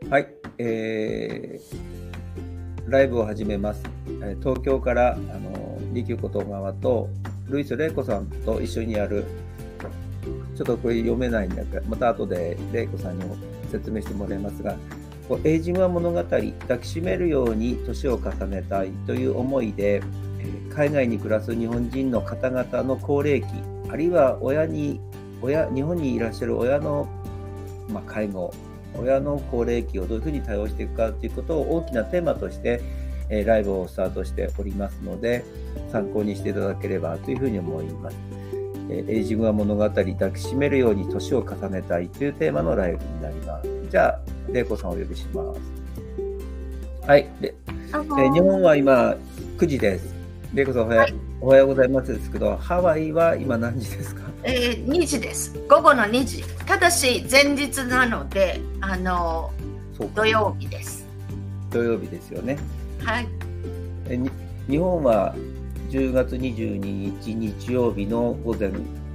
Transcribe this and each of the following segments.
はい、ライブを始めます。東京から利休こと川とルイス・レイコさんと一緒にやる、ちょっとこれ読めないんだけど、また後でレイコさんにも説明してもらいますが、エイジングは物語、抱きしめるように年を重ねたいという思いで、海外に暮らす日本人の方々の高齢期、あるいは日本にいらっしゃる親の、介護、親の高齢期をどういうふうに対応していくかということを大きなテーマとして、ライブをスタートしておりますので、参考にしていただければというふうに思います。エイジングは物語、抱きしめるように年を重ねたいというテーマのライブになります。じゃあ、レイコさんをお呼びします。はい。日本は今9時です。レイコさんおはようございますですけど、ハワイは今何時ですか ？2時です。午後の2時。ただし前日なので、土曜日です。 土曜日ですよね。 はい。 日本は10月22日日曜日の午前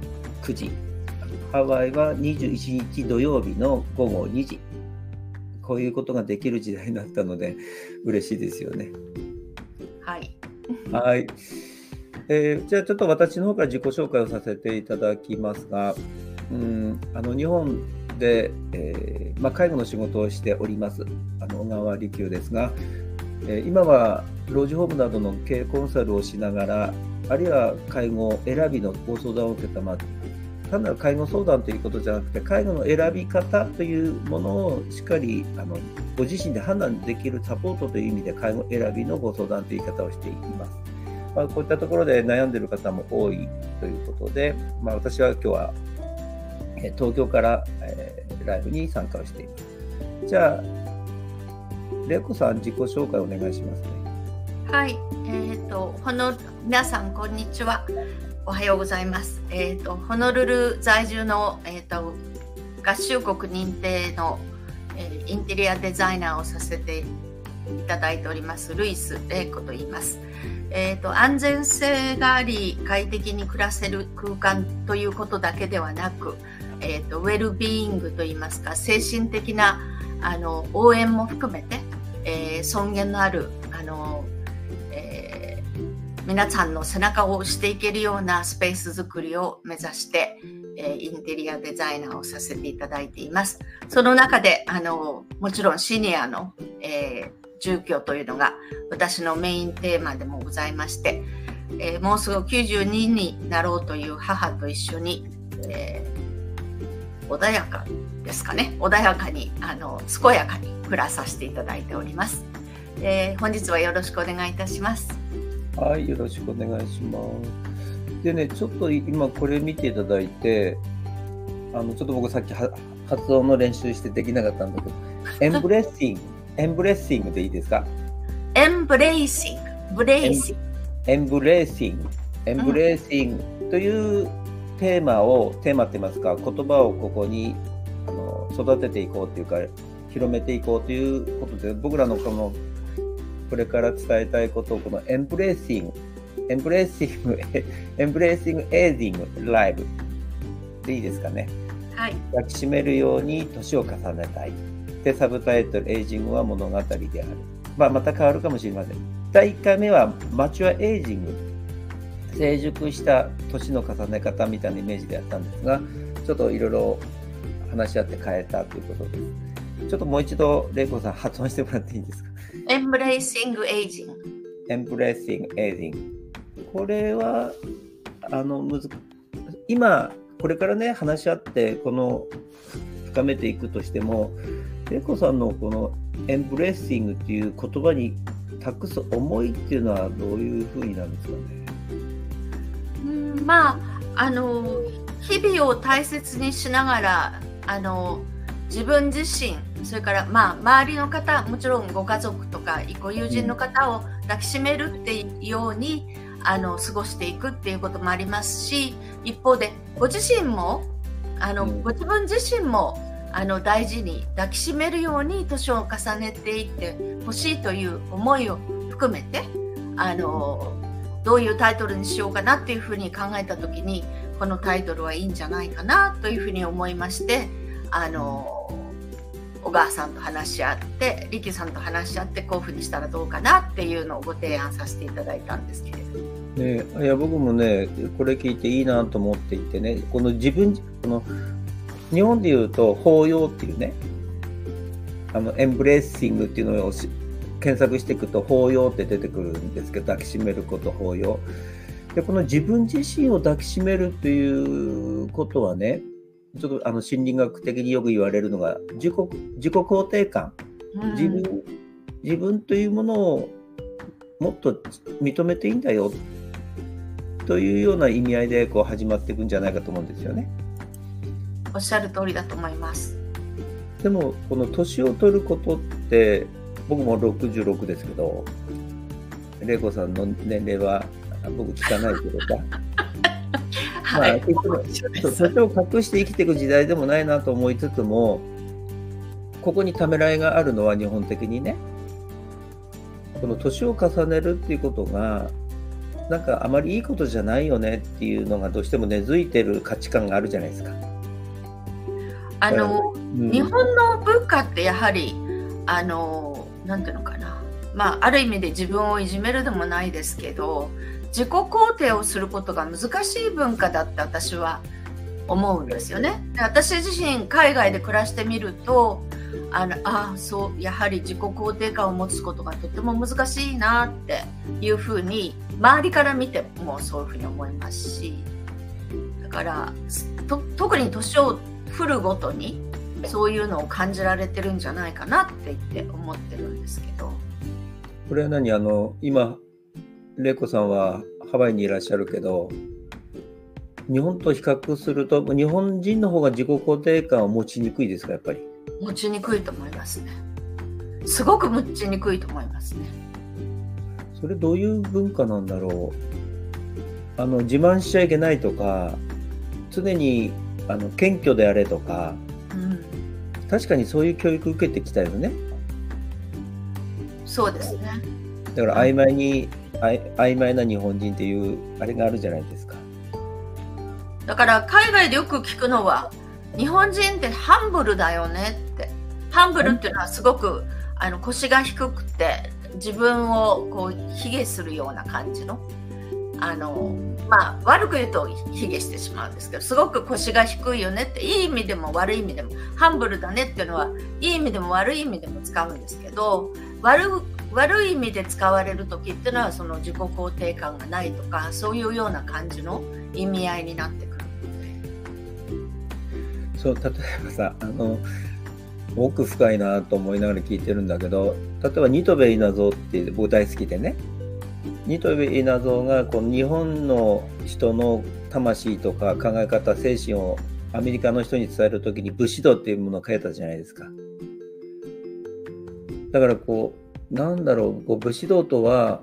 9時。ハワイは21日土曜日の午後2時。こういうことができる時代になったので嬉しいですよね。 はい。 はい。じゃあちょっと私の方から自己紹介をさせていただきますが、日本で、介護の仕事をしております小川利休ですが、今は老人ホームなどの経営コンサルをしながら、あるいは介護選びのご相談を受けた単なる介護相談ということじゃなくて、介護の選び方というものをしっかりご自身で判断できるサポートという意味で介護選びのご相談という言い方をしています。こういったところで悩んでいる方も多いということで、私は今日は東京から、ライブに参加をしています。じゃあ、レイコさん、自己紹介お願いしますね。 はい。皆さん、こんにちは。おはようございます。ホノルル在住の、合衆国認定の、インテリアデザイナーをさせていただいておりますルイス・レイコと言います。安全性があり快適に暮らせる空間ということだけではなく、ウェルビーイングといいますか、精神的な応援も含めて、尊厳のある皆さんの背中を押していけるようなスペース作りを目指して、インテリアデザイナーをさせていただいています。その中でもちろんシニアの、住居というのが私のメインテーマでもございまして、もうすぐ92になろうという母と一緒に、穏やかですかね、穏やかに健やかに暮らさせていただいております。本日はよろしくお願いいたします。 はい、よろしくお願いします。でね、ちょっと今これ見ていただいて、ちょっと僕さっき発音の練習してできなかったんだけど、エンブレッシングでいいですか？ エンブレイシングというテーマって言いますか、言葉をここに育てていこうというか広めていこうということで、僕らのこれから伝えたいことをこのエンブレーシングエイジングライブでいいですかね。 はい。 抱きしめるように年を重ねたいで、サブタイトルエイジングは物語である。また変わるかもしれません。第1回目はマチュアエイジング、成熟した年の重ね方みたいなイメージでやったんですが、ちょっといろいろ話し合って変えたということです。ちょっともう一度レイコさん発音してもらっていいですか？ エンブレイシングエイジング。 これは今これからね話し合って深めていくとしても、レイコさんのこのエンブレッシングっていう言葉に託す思いっていうのはどういうふうになるんですかね？ 日々を大切にしながら自分自身、それから周りの方、もちろんご家族とかご友人の方を抱きしめるっていうように過ごしていくっていうこともありますし、一方でご自身もご自分自身も大事に抱きしめるように年を重ねていってほしいという思いを含めてどういうタイトルにしようかなっていうふうに考えた時に、このタイトルはいいんじゃないかなというふうに思いまして、 小川さんと話し合って、リキさんと話し合って、こういうふうにしたらどうかなっていうのをご提案させていただいたんですけれど。 ね、いや僕もねこれ聞いていいなと思っていてね、この日本でいうと抱擁っていうね、エンブレッシングっていうのを検索していくと抱擁って出てくるんですけど、抱きしめること抱擁で、この自分自身を抱きしめるということはね、ちょっと心理学的によく言われるのが自己肯定感、自分というものをもっと認めていいんだよというような意味合いでこう始まっていくんじゃないかと思うんですよね。 おっしゃる通りだと思います。 でもこの年を取ることって、僕も66ですけど、玲子さんの年齢は僕聞かないけどさはい、 年を隠して生きていく時代でもないなと思いつつも、ここにためらいがあるのは日本的にね、この年を重ねるっていうことがなんかあまりいいことじゃないよねっていうのがどうしても根付いてる価値観があるじゃないですか。 日本の文化ってやはりなんていうのかな、ある意味で自分をいじめるでもないですけど、自己肯定をすることが難しい文化だって私は思うんですよね。で、私自身海外で暮らしてみるとそうやはり自己肯定感を持つことがとても難しいなっていうふうに周りから見てもそういうふうに思いますし、だから特に年を振るごとにそういうのを感じられてるんじゃないかなって言って思ってるんですけど。 これは何、今玲子さんはハワイにいらっしゃるけど、日本と比較すると日本人の方が自己肯定感を持ちにくいですか？やっぱり持ちにくいと思いますね。すごく持ちにくいと思いますね。 それどういう文化なんだろう。自慢しちゃいけないとか、常に謙虚であれとか、確かにそういう教育受けてきたよね。 そうですね。 だから曖昧な日本人っていうあれがあるじゃないですか。 だから海外でよく聞くのは、日本人ってハンブルだよねって。ハンブルっていうのはすごく腰が低くて自分をこう卑下するような感じの、悪く言うと卑下してしまうんですけど、すごく腰が低いよねって、いい意味でも悪い意味でも、ハンブルだねっていうのはいい意味でも悪い意味でも使うんですけど、悪い意味で使われる時っていうのはその自己肯定感がないとか、そういうような感じの意味合いになってくる。 そう、例えばさ、奥深いなと思いながら聞いてるんだけど、例えば新渡戸稲造って僕大好きでね、新渡戸稲造がこの日本の人の魂とか考え方、精神をアメリカの人に伝えるときに武士道っていうものを書いたじゃないですか。だからなんだろう、武士道とは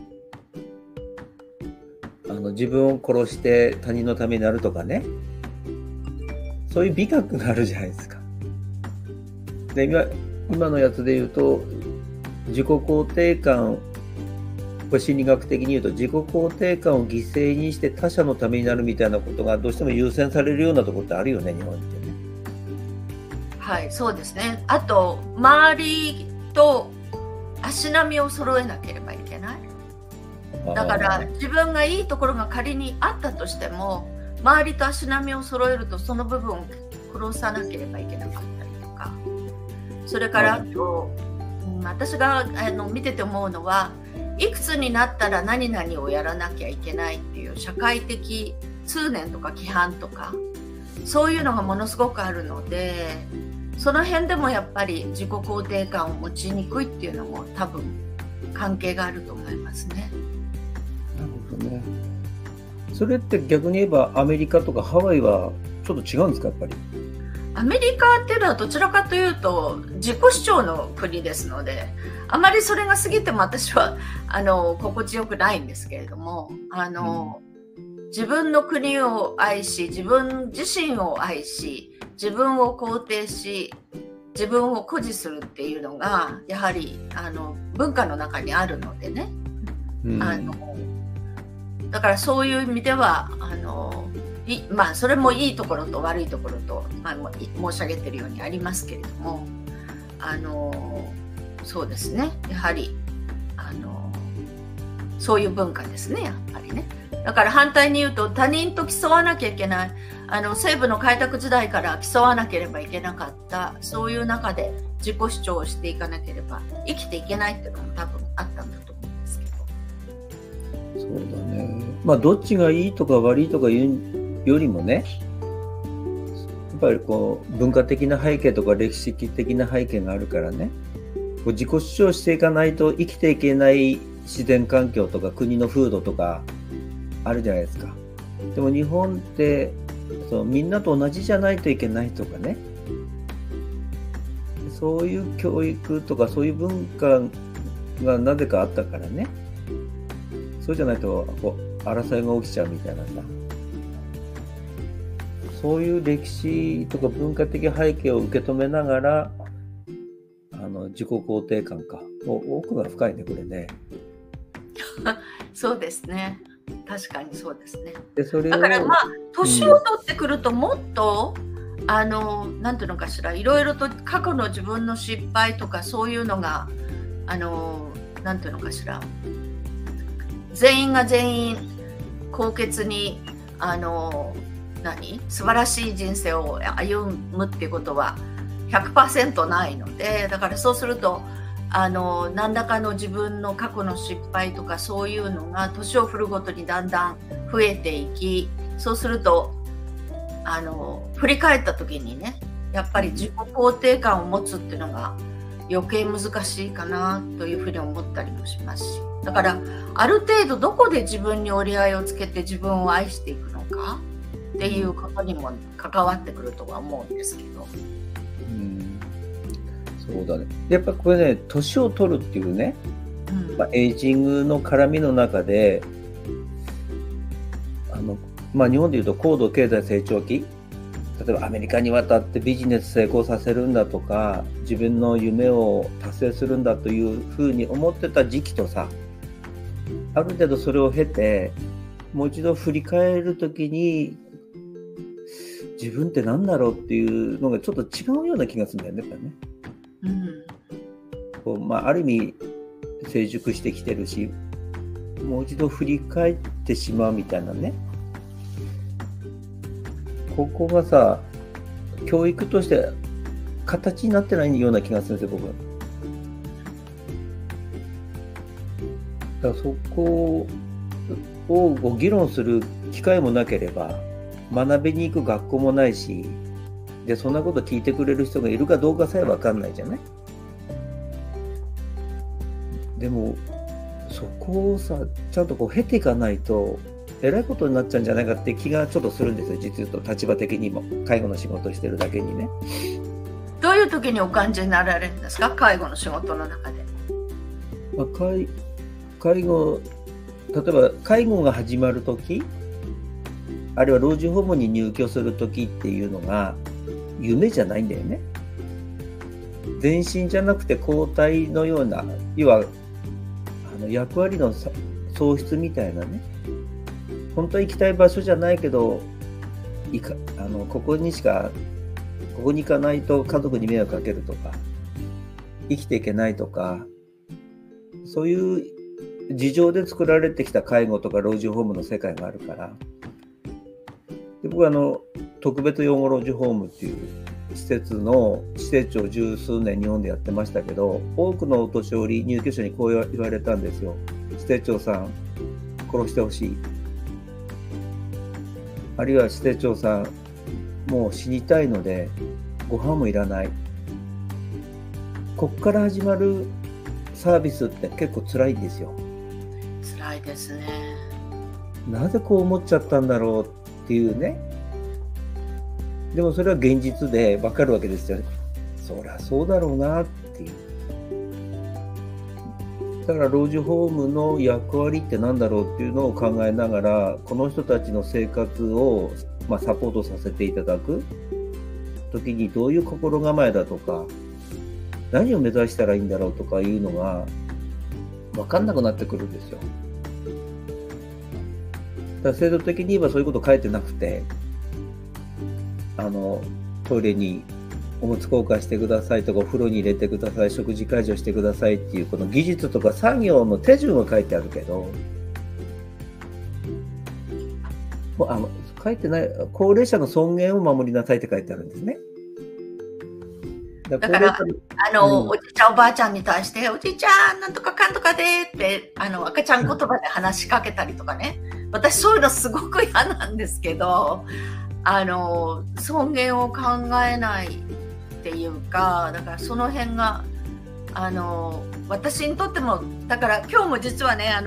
自分を殺して他人のためになるとかね、そういう美学があるじゃないですか。で、今のやつで言うと、自己肯定感、これ心理学的に言うと自己肯定感を犠牲にして他者のためになるみたいなことがどうしても優先されるようなところってあるよね、日本ってね。 はい、そうですね。あと周りと足並みを揃えなければいけない。だから自分がいいところが仮にあったとしても、周りと足並みを揃えるとその部分を殺さなければいけなかったりとか、それから私が見てて思うのは、いくつになったら何々をやらなきゃいけないっていう社会的通念とか規範とか、そういうのがものすごくあるので、その辺でもやっぱり自己肯定感を持ちにくいっていうのも多分関係があると思いますね。 なるほどね。それって逆に言えばアメリカとかハワイはちょっと違うんですか？やっぱりアメリカっていうのはどちらかというと自己主張の国ですので、あまりそれが過ぎても私は心地よくないんですけれども、自分の国を愛し、自分自身を愛し、自分を肯定し、自分を誇示するっていうのがやはり文化の中にあるのでね、だからそういう意味ではそれもいいところと悪いところと、申し上げているようにありますけれども、 そうですね、やはりそういう文化ですね、やっぱりね。だから反対に言うと、他人と競わなきゃいけない、西部の開拓時代から競わなければいけなかった、そういう中で自己主張をしていかなければ生きていけないっていうのも多分あったんだと思うんですけど。 そうだね。まあどっちがいいとか悪いとかいうよりもね、やっぱりこう文化的な背景とか歴史的な背景があるからね、こう自己主張していかないと生きていけない自然環境とか国の風土とかあるじゃないですか。でも日本ってみんなと同じじゃないといけないとかね、そういう教育とかそういう文化がなぜかあったからね、そうじゃないとこう争いが起きちゃうみたいなさ、そういう歴史とか文化的背景を受け止めながら自己肯定感か、奥が深いねこれね。 そうですね、確かにそうですね。 でそれをだからまあ年を取ってくるともっと、なんていうのかしら、いろいろと過去の自分の失敗とかそういうのがなんていうのかしら、全員が全員高潔に素晴らしい人生を歩むっていうことは 100% ないので、だからそうすると何らかの自分の過去の失敗とかそういうのが年を振るごとにだんだん増えていき、そうすると振り返った時にね、やっぱり自己肯定感を持つっていうのが余計難しいかなというふうに思ったりもしますし、だからある程度どこで自分に折り合いをつけて自分を愛していくのかっていうことにも関わってくるとは思うんですけど。 そうだね。やっぱこれね、年を取るっていうね、エイジングの絡みの中で、日本でいうと高度経済成長期、例えばアメリカに渡ってビジネス成功させるんだとか、自分の夢を達成するんだというふうに思ってた時期とさ、ある程度それを経て、もう一度振り返るときに、自分って何だろうっていうのがちょっと違うような気がするんだよね、やっぱりね。ある意味成熟してきてるし、もう一度振り返ってしまうみたいなね、ここがさ、教育として形になってないような気がするんですよ、僕。だからそこを議論する機会もなければ、学びに行く学校もないし、でそんなこと聞いてくれる人がいるかどうかさえ分かんないじゃない。でもそこをさ、ちゃんとこう経ていかないとえらいことになっちゃうんじゃないかって気がちょっとするんですよ、実言うと。立場的にも介護の仕事をしてるだけにね。 どういう時にお感じになられるんですか、介護の仕事の中で。 介護、例えば介護が始まる時、あるいは老人ホームに入居する時っていうのが夢じゃないんだよね。全身じゃなくて交代のような、要は役割の喪失みたいなね。本当は行きたい場所じゃないけど、ここに行かないと家族に迷惑かけるとか、生きていけないとか、そういう事情で作られてきた介護とか老人ホームの世界があるから。で、僕は特別養護老人ホームっていう施設の施設長十数年日本でやってましたけど、多くのお年寄り入居者にこう言われたんですよ。施設長さん殺してほしい、あるいは施設長さんもう死にたいのでご飯もいらない。こっから始まるサービスって結構辛いんですよ。 辛いですね。 なぜこう思っちゃったんだろうっていうね。でもそれは現実で分かるわけですよね。そりゃそうだろうなっていう。だから老人ホームの役割って何だろうっていうのを考えながら、この人たちの生活をサポートさせていただく時にどういう心構えだとか、何を目指したらいいんだろうとかいうのが分かんなくなってくるんですよ。だから制度的に言えばそういうこと書いてなくて、トイレにおむつ交換してくださいとか、お風呂に入れてください、食事介助してくださいっていう、この技術とか作業の手順は書いてあるけど、書いてない、高齢者の尊厳を守りなさいって書いてあるんですね。 だからおじいちゃんおばあちゃんに対しておじいちゃんなんとかかんとかでって赤ちゃん言葉で話しかけたりとかね、私そういうのすごく嫌なんですけど、尊厳を考えないっていうか、だからその辺が私にとっても、だから今日も実はね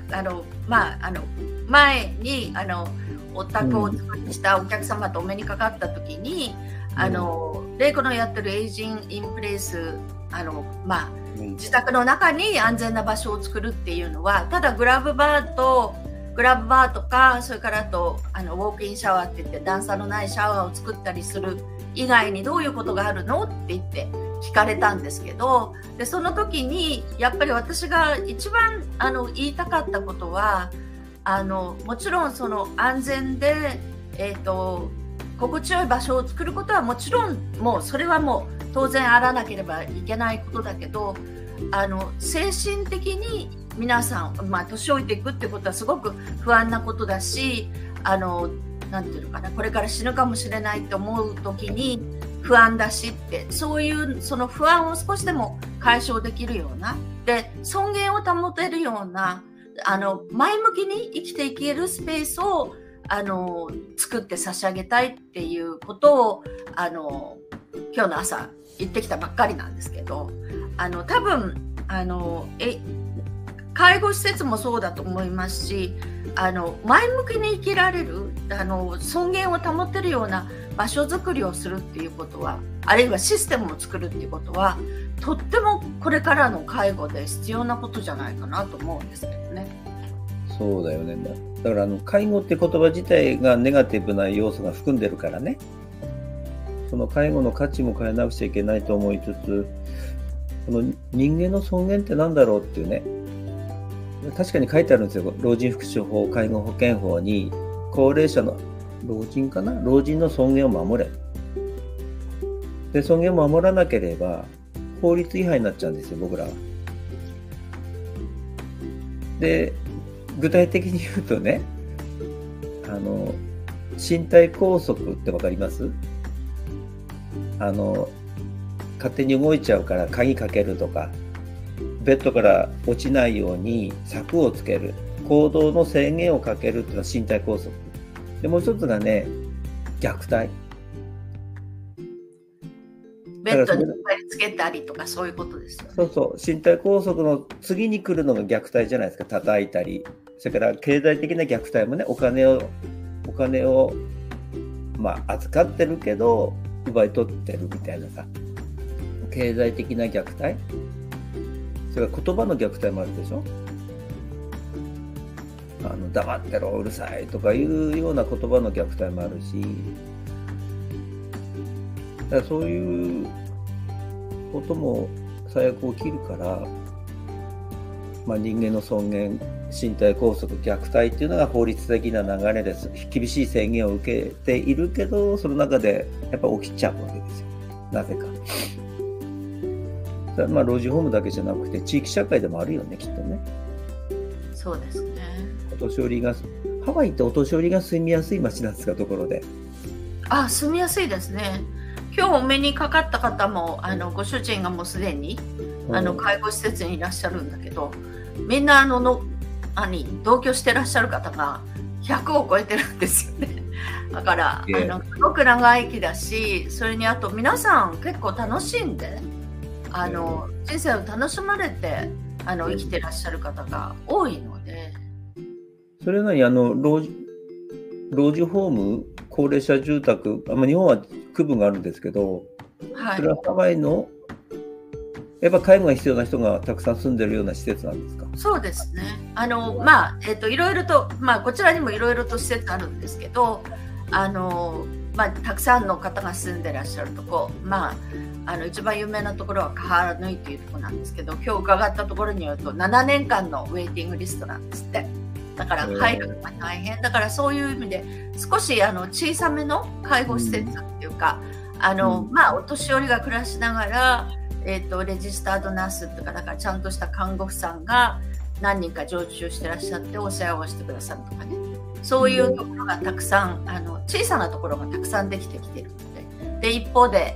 前にお宅を作りしたお客様とお目にかかった時に、玲子のやってるエイジンインプレイス、自宅の中に安全な場所を作るっていうのは、ただグラブバーとか、それからあとウォークインシャワーって言って段差のないシャワーを作ったりする以外にどういうことがあるのって言って聞かれたんですけど、でその時にやっぱり私が一番言いたかったことは、もちろんその安全で心地よい場所を作ることはもちろんもうそれはもう当然あらなければいけないことだけど、精神的に皆さん、年老いていくってことはすごく不安なことだし、なんていうのかな、これから死ぬかもしれないと思う時に不安だしって、そういうその不安を少しでも解消できるような、で尊厳を保てるような前向きに生きていけるスペースを作って差し上げたいっていうことを今日の朝言ってきたばっかりなんですけど、多分介護施設もそうだと思いますし、前向きに生きられる尊厳を保てるような場所づくりをするっていうことは、あるいはシステムを作るっていうことは、とってもこれからの介護で必要なことじゃないかなと思うんですけどね。 そうだよね。だから介護って言葉自体がネガティブな要素が含んでるからね、その介護の価値も変えなくちゃいけないと思いつつ、この人間の尊厳って何だろうっていうね、確かに書いてあるんですよ。老人福祉法、介護保険法に、高齢者の老人の尊厳を守れ。で、尊厳を守らなければ法律違反になっちゃうんですよ、僕らは。で、具体的に言うとね、身体拘束ってわかります？勝手に動いちゃうから鍵かけるとか、ベッドから落ちないように柵をつける、行動の制限をかけるっていうのは身体拘束で、もう一つがね、虐待。 ベッドに貼り付けたりとか、そういうことですよね。 そうそう、身体拘束の次に来るのが虐待じゃないですか。叩いたり、それから経済的な虐待もね、お金を預かってるけど奪い取ってるみたいなさ、経済的な虐待、それから言葉の虐待もあるでしょ。黙ってろ、うるさいとかいうような言葉の虐待もあるし、だからそういうことも最悪起きるから、人間の尊厳、身体拘束、虐待っていうのが法律的な流れです。厳しい制限を受けているけど、その中でやっぱ起きちゃうわけですよ。なぜか。老人ホームだけじゃなくて地域社会でもあるよね、きっとね。 そうですね。 ハワイってお年寄りが住みやすい街なんですか、ところで。 住みやすいですね。今日お目にかかった方もご主人がもうすでに介護施設にいらっしゃるんだけど、みんな同居してらっしゃる方が100を超えてるんですよね。だからすごく長生きだし、それにあと皆さん結構楽しんで人生を楽しまれて生きてらっしゃる方が多いので。 それなり老人ホーム、高齢者住宅、日本は区分があるんですけど、 はい、 それはハワイのやっぱ介護が必要な人がたくさん住んでるような施設なんですか？ そうですね。いろいろと、こちらにもいろいろと施設あるんですけど、たくさんの方が住んでらっしゃるとこ、一番有名なところはカハラヌイというところなんですけど、今日伺ったところによると7年間のウェイティングリストなんですって。だから入るのが大変だから、そういう意味で少し小さめの介護施設っていうか、 まあ、お年寄りが暮らしながら、レジスタードナースとか、だからちゃんとした看護婦さんが何人か常駐してらっしゃってお世話をしてくださるとかね、そういうところがたくさん、小さなところがたくさんできてきてるので、一方で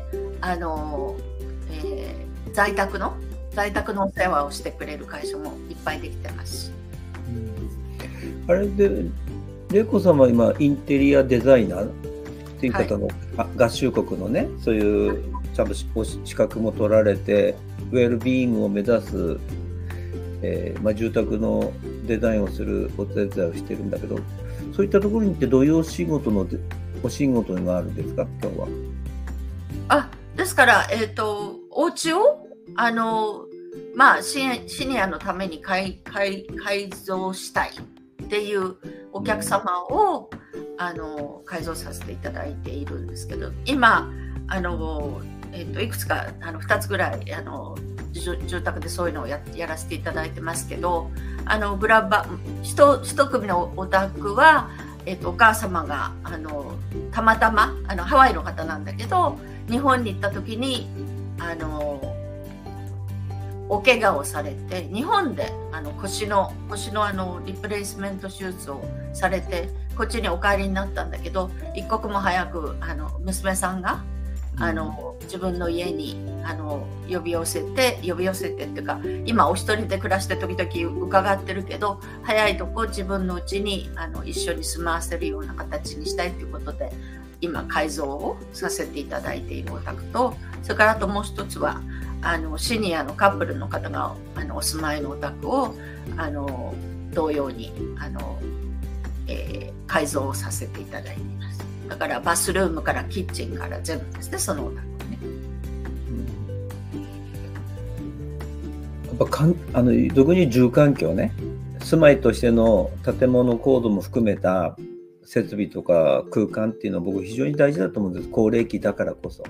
在宅のお世話をしてくれる会社もいっぱいできてますし。 あれで玲子さんは今インテリアデザイナーっていう方の、合衆国のね、そういうちゃんと資格も取られてウェルビーイングを目指す、住宅のデザインをするお手伝いをしてるんだけど、そういったところに行ってどういうお仕事があるんですか、今日は。 ですから、お家をまあ、シニアのために改造したいっていうお客様を改造させていただいているんですけど、今いくつか2つぐらい住宅でそういうのをやらせていただいてますけど、一組のお宅は、お母様がたまたまハワイの方なんだけど、日本に行った時にお怪我をされて、日本で腰のリプレイスメント手術をされてこっちにお帰りになったんだけど、一刻も早く娘さんが自分の家に呼び寄せてっていうか、今お一人で暮らして時々伺ってるけど、早いとこ自分の家に一緒に住まわせるような形にしたいということで、今改造をさせていただいているお宅と、それからあともう一つはシニアのカップルの方がお住まいのお宅を同様に改造をさせていただいています。だからバスルームからキッチンから全部ですね、そのお宅ね。 やっぱ特に住環境ね、住まいとしての建物構造も含めた設備とか空間っていうのは僕非常に大事だと思うんです。高齢期だからこそ。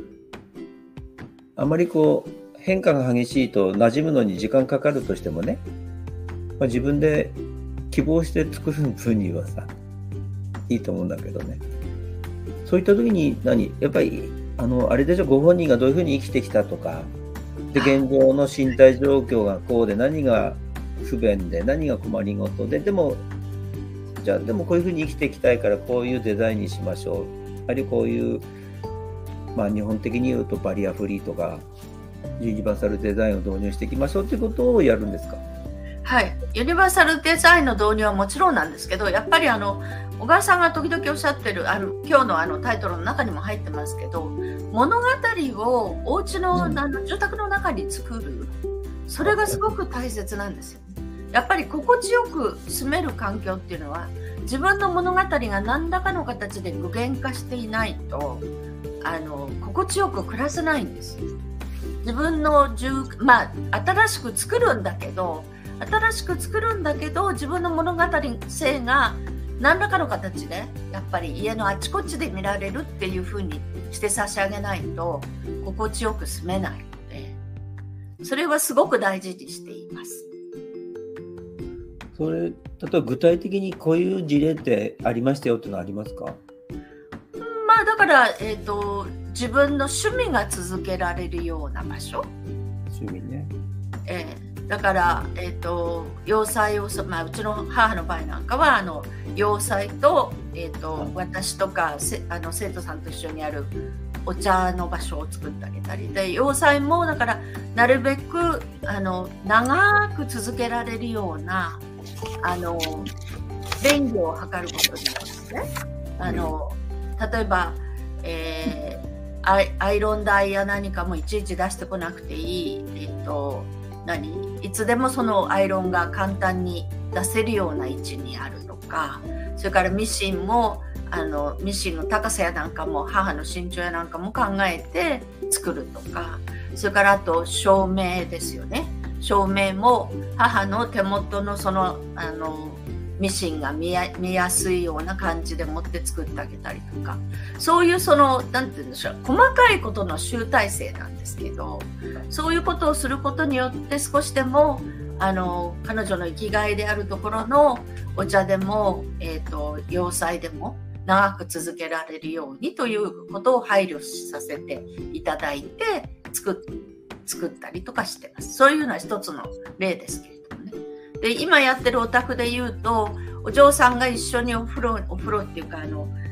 あまり変化が激しいと馴染むのに時間かかるとしてもね、自分で希望して作る分にはさ、いいと思うんだけどね。そういった時にやっぱりあれでしょ、ご本人がどういうふうに生きてきたとか、で現状の身体状況がこうで、何が不便で何が困りごとで、でもこういうふうに生きていきたいからこういうデザインにしましょう、あるいはこういう、日本的に言うとバリアフリーとかユニバーサルデザインを導入していきましょうということをやるんですか？ はい、ユニバーサルデザインの導入はもちろんなんですけど、やっぱり小川さんが時々おっしゃってる今日のタイトルの中にも入ってますけど、物語をお家の住宅の中に作る、それがすごく大切なんですよ。やっぱり心地よく住める環境っていうのは、自分の物語が何らかの形で具現化していないと心地よく暮らせないんです。自分の新しく作るんだけど自分の物語性が何らかの形でやっぱり家のあちこちで見られるっていう風にして差し上げないと心地よく住めないので、それはすごく大事にしています。 それ、例えば具体的にこういう事例ってありましたよっていうのはありますか？ だから、自分の趣味が続けられるような場所。 趣味ね。 だから、洋裁を、うちの母の場合なんかは洋裁と、私とか生徒さんと一緒にやるお茶の場所を作ってあげたりで、洋裁もだからなるべく長く続けられるような便宜を図ることによってね、例えば、アイロン台や何かもいちいち出してこなくていい、いつでもそのアイロンが簡単に出せるような位置にあるとか、それからミシンもミシンの高さやなんかも母の身長やなんかも考えて作るとか、それからあと照明ですよね。照明も母の手元のミシンが見やすいような感じで持って作ってあげたりとか、そういうなんて言うんでしょう、細かいことの集大成なんですけど、そういうことをすることによって少しでも彼女の生きがいであるところのお茶でも、洋裁でも長く続けられるようにということを配慮させていただいて作ったりとかしてます。そういうのは一つの例ですけれどもね。で、今やってるお宅で言うと、お嬢さんが一緒にお風呂っていうか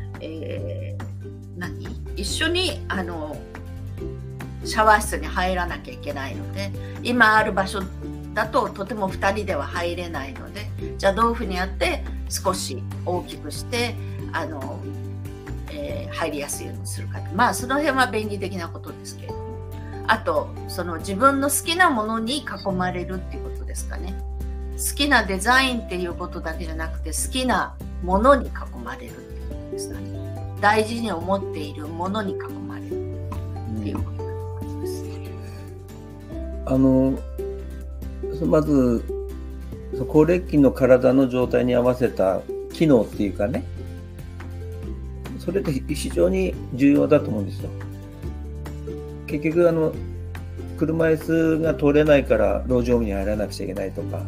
一緒にシャワー室に入らなきゃいけないので、今ある場所だととても2人では入れないので、じゃあどういうふうにやって少し大きくして入りやすいようにするか。まあその辺は便利的なことですけれども、あとその自分の好きなものに囲まれるっていうことですかね。好きなデザインっていうことだけじゃなくて、好きなものに囲まれるっていうことですかね。大事に思っているものに囲まれるっていうことです。 まず高齢期の体の状態に合わせた機能っていうかね、それって非常に重要だと思うんですよ。結局車椅子が通れないから路上に入らなくちゃいけないとか、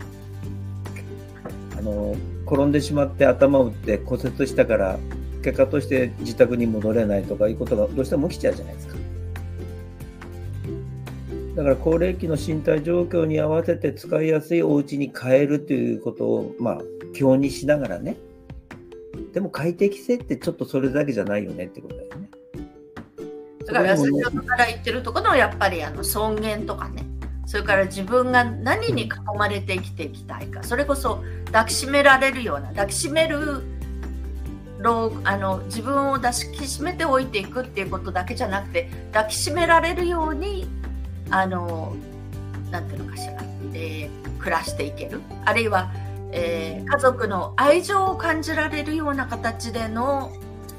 転んでしまって頭を打って骨折したから結果として自宅に戻れないとかいうことがどうしても起きちゃうじゃないですか。だから高齢期の身体状況に合わせて使いやすいお家に変えるということを基本にしながらね。でも快適性ってちょっとそれだけじゃないよねってことだよね。 だから先ほどから言ってるところのやっぱり尊厳とかね、それから自分が何に囲まれて生きていきたいか、それこそ抱きしめられるような、抱きしめる自分を抱きしめておいていくっていうことだけじゃなくて、抱きしめられるようになんていうのかしら、暮らしていける、あるいは、家族の愛情を感じられるような形での、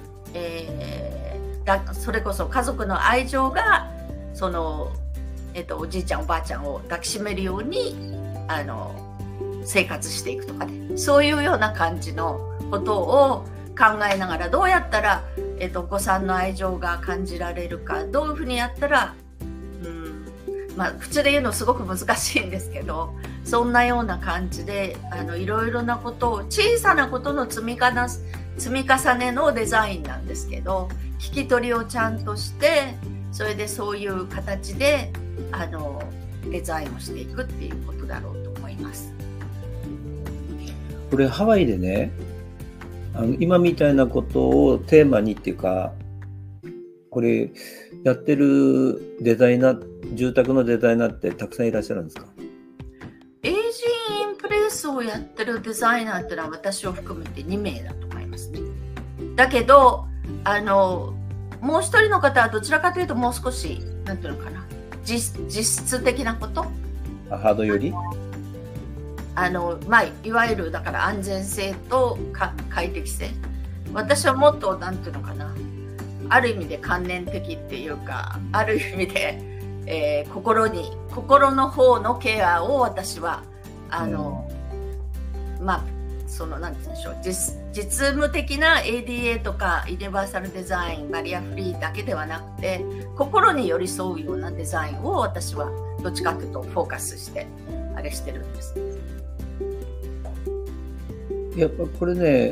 それこそ家族の愛情がおじいちゃんおばあちゃんを抱きしめるように生活していくとかね、そういうような感じのことを考えながら、どうやったら、お子さんの愛情が感じられるか、どういうふうにやったら、口で言うのすごく難しいんですけど、そんなような感じでいろいろなことを、小さなことの積み重ねのデザインなんですけど、聞き取りをちゃんとして、それでそういう形でデザインをしていくっていうことだろうと思います。 これハワイでね、今みたいなことをテーマにっていうか、これやってるデザイナー、住宅のデザイナーってたくさんいらっしゃるんですか？ エイジンインプレスをやってるデザイナーっていうのは私を含めて2名だと思いますね。だけどもう一人の方はどちらかというともう少しなんていうのかな、実質的なこと、 ハードよりいわゆるだから安全性と快適性、私はもっとなんていうのかな、ある意味で観念的っていうか、ある意味で、心の方のケアを私はなんて言うんでしょう、実務的な ADA とかユニバーサルデザイン、バリアフリーだけではなくて、心に寄り添うようなデザインを私はどっちかというとフォーカスしてあれしてるんです。 やっぱこれね、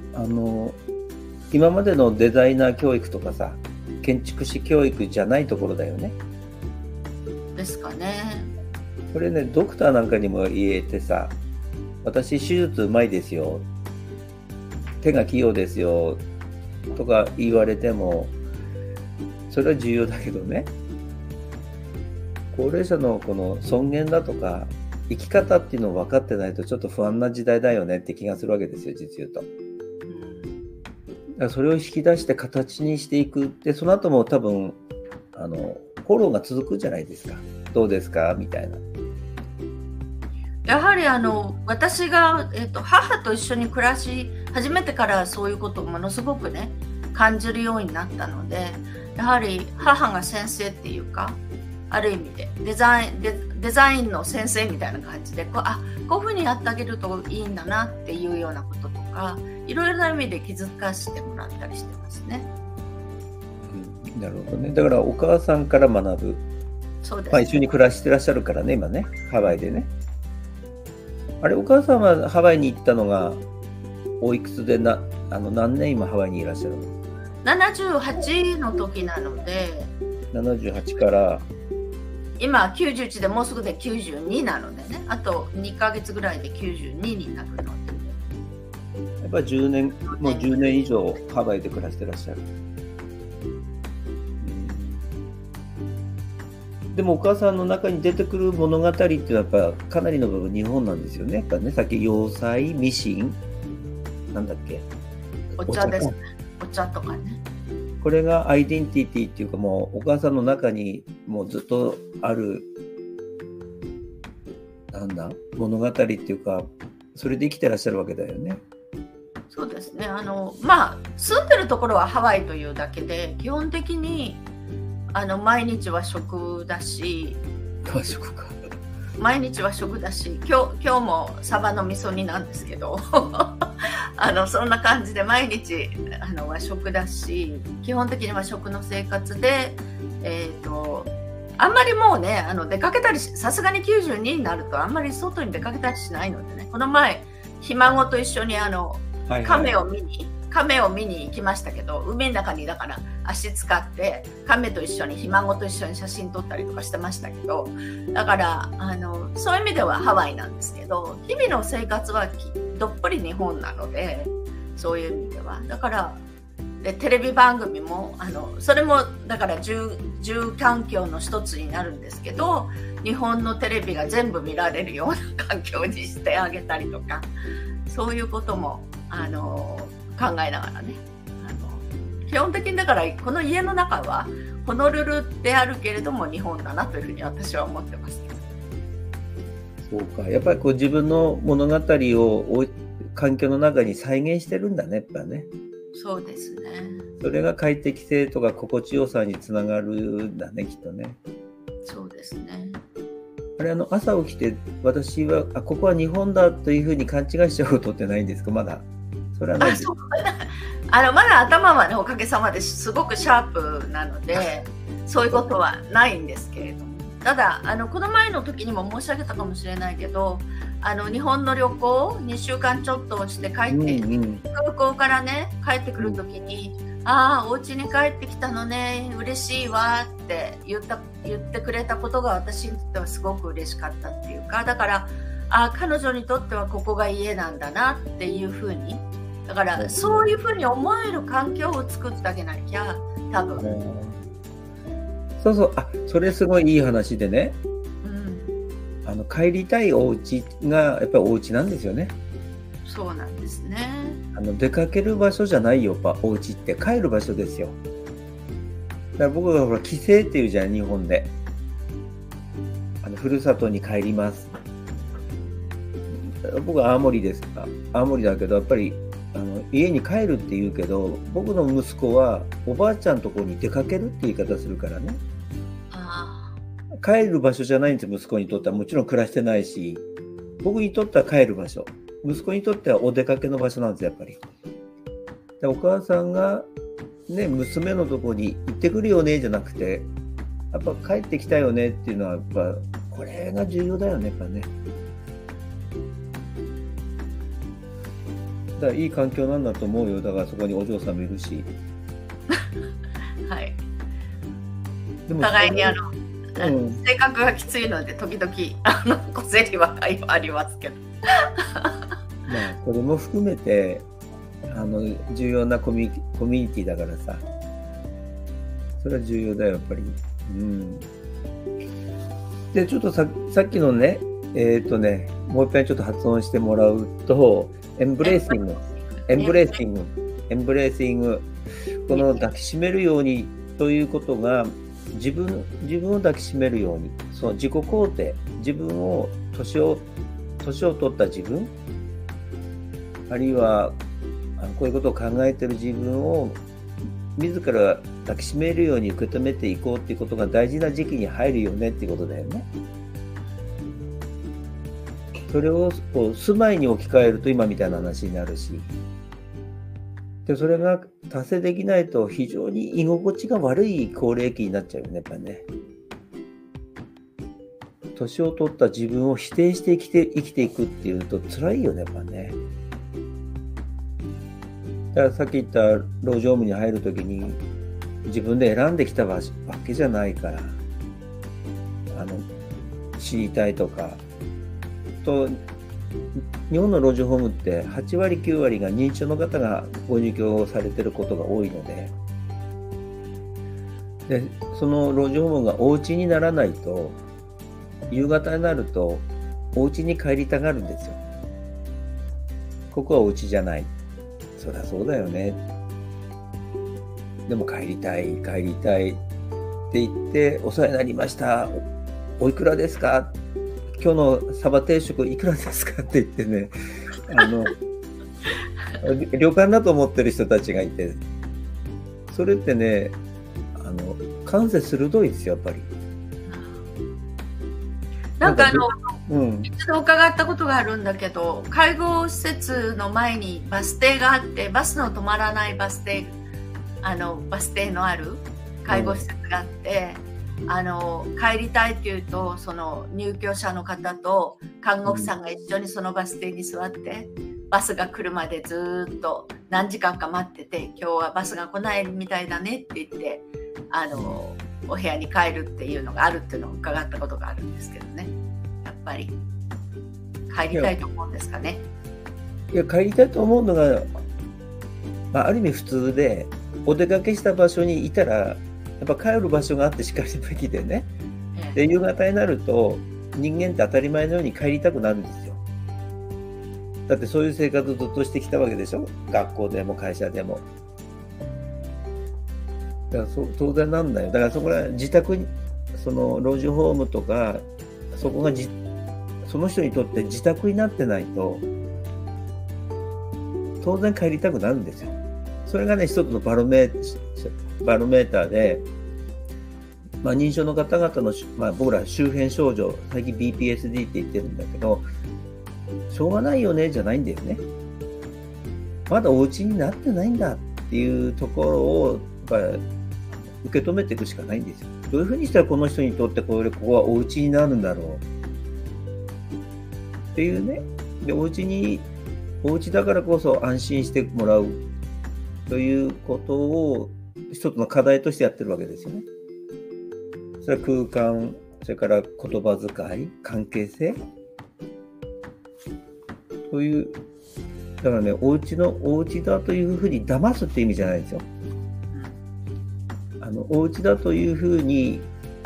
今までのデザイナー教育とかさ、建築士教育じゃないところだよね。 ですかね。 これね、ドクターなんかにも言えてさ、私手術うまいですよ、手が器用ですよとか言われても、それは重要だけどね、高齢者のこの尊厳だとか生き方っていうのを分かってないとちょっと不安な時代だよねって気がするわけですよ、実言うと。だからそれを引き出して形にしていくって、その後も多分フォローが続くじゃないですか。どうですかみたいな。 やはり私が、母と一緒に暮らし始めてからそういうことをものすごくね感じるようになったので、やはり母が先生っていうか、ある意味でデザインの先生みたいな感じでこういうふうにやってあげるといいんだなっていうようなこととか、いろいろな意味で気づかせてもらったりしてますね。 なるほどね。だからお母さんから学ぶ。 そうですね。 一緒に暮らしてらっしゃるからね、今ね、ハワイでね。あれ、お母さんはハワイに行ったのがおいくつで何年今ハワイにいらっしゃるの 78の時なので、 78から今91でもうすぐで92なのでね、あと2ヶ月ぐらいで92になるので。 やっぱり10年、もう10年以上ハワイで暮らしてらっしゃる。でもお母さんの中に出てくる物語っていうのはやっぱかなりの部分日本なんですよね。やっぱね、さっき要塞、ミシン、なんだっけ、 お茶ですね。お茶とかね。 これがアイデンティティっていうか、もうお母さんの中にもうずっとある、なんだ、物語っていうか、それで生きてらっしゃるわけだよね。 そうですね。まあ住んでるところはハワイというだけで、基本的に毎日は食だし、 和食か。 毎日は食だし、今日もサバの味噌煮なんですけどそんな感じで毎日和食だし、基本的に和食の生活で、あんまりもうね出かけたり、さすがに92になるとあんまり外に出かけたりしないのでね。この前ひ孫と一緒に亀を見に行きましたけど、海の中にだから足使って亀と一緒にひ孫と一緒に写真撮ったりとかしてましたけど、だからそういう意味ではハワイなんですけど、日々の生活はどっぷり日本なので、そういう意味ではだからでテレビ番組もそれもだから住環境の一つになるんですけど、日本のテレビが全部見られるような環境にしてあげたりとか、そういうことも考えながらね、基本的にだからこの家の中はホノルルであるけれども日本だなというふうに私は思ってますけど。 そうか、やっぱりこう自分の物語を環境の中に再現してるんだね、やっぱね。 そうですね。 それが快適性とか心地よさにつながるんだね、きっとね。 そうですね。 あれ朝起きて私はここは日本だというふうに勘違いしちゃうことってないんですか、まだ。それはないです。 まだ頭はね、おかげさまですごくシャープなのでそういうことはないんですけれども、ただこの前の時にも申し上げたかもしれないけど、日本の旅行2週間ちょっとして帰って、空港からね帰ってくる時に、お家に帰ってきたのね、嬉しいわって言ってくれたことが私にとってはすごく嬉しかったっていうか、だから彼女にとってはここが家なんだなっていうふうに、だからそういうふうに思える環境を作ってあげなきゃ多分。 そうそう、それすごいいい話でね、帰りたいお家がやっぱりお家なんですよね。 そうなんですね。 出かける場所じゃないよ、やっぱお家って帰る場所ですよ。だから僕がほら帰省っていうじゃん、日本でふるさとに帰ります。僕は青森ですか、青森だけどやっぱり家に帰るって言うけど、僕の息子はおばあちゃんのところに出かけるって言い方するからね。帰る場所じゃないんですよ、息子にとっては。もちろん暮らしてないし、僕にとっては帰る場所、息子にとってはお出かけの場所なんですよ、やっぱり。でお母さんがね、娘のところに行ってくるよねじゃなくて、やっぱ帰ってきたよねっていうのはやっぱこれが重要だよね、やっぱね。だからいい環境なんだと思うよ。だからそこにお嬢さんもいるし。 はい。 でも互いに性格がきついので時々小競りはありますけど。 これも含めて重要なコミュニティだからさ。それは重要だよ、やっぱり。でちょっとさっきのね、もう一回ちょっと発音してもらうと。エンブレーシング、この抱きしめるようにということが、自分を抱きしめるように、その自己肯定、自分を年を取った自分、あるいはこういうことを考えている自分を自ら抱きしめるように受け止めていこうっていうことが大事な時期に入るよねっていうことだよね。それを住まいに置き換えると今みたいな話になるし、でそれが達成できないと非常に居心地が悪い高齢期になっちゃうよね、やっぱりね。年を取った自分を否定して生きていくっていうと辛いよね、やっぱね。 だからさっき言った路上部に入るときに自分で選んできたわけじゃないから、知りたいとかと、日本の老人ホームって8割9割が認知症の方がご入居されていることが多いので、その老人ホームがお家にならないと、夕方になるとお家に帰りたがるんですよ。ここはお家じゃない。そりゃそうだよね。でも帰りたいって言って、お世話になりました。おいくらですか？今日のサバ定食いくらですかって言ってね、旅館だと思ってる人たちがいて、それってね、感性鋭いですよ、やっぱり。 なんか一度伺ったことがあるんだけど、介護施設の前にバス停があって、バスの止まらないバス停のある介護施設があって、帰りたいって言うと、その入居者の方と看護婦さんが一緒にそのバス停に座って、バスが来るまでずっと何時間か待ってて、今日はバスが来ないみたいだねって言って、お部屋に帰るっていうのがあるっていうのを伺ったことがあるんですけどね。やっぱり帰りたいと思うんですかね。 いや、帰りたいと思うのが、ある意味普通で、お出かけした場所にいたらやっぱ帰る場所があってしかるべきでね。で、夕方になると人間って当たり前のように帰りたくなるんですよ。だってそういう生活をずっとしてきたわけでしょ。学校でも会社でも。だから当然なんだよ。だからそこら自宅に、その老人ホームとか、そこがその人にとって自宅になってないと当然帰りたくなるんですよ。それがね、一つのバロメーターで、認知症の方々の、僕ら周辺症状、最近 BPSD って言ってるんだけど、しょうがないよねじゃないんだよね。まだお家になってないんだっていうところをやっぱ受け止めていくしかないんですよ。どういうふうにしたらこの人にとってここはお家になるんだろうっていうね。で、お家だからこそ安心してもらうということを一つの課題としてやってるわけですよね。それは空間、それから言葉遣い、関係性という、だからね、お家だというふうに騙すって意味じゃないですよ。お家だというふうに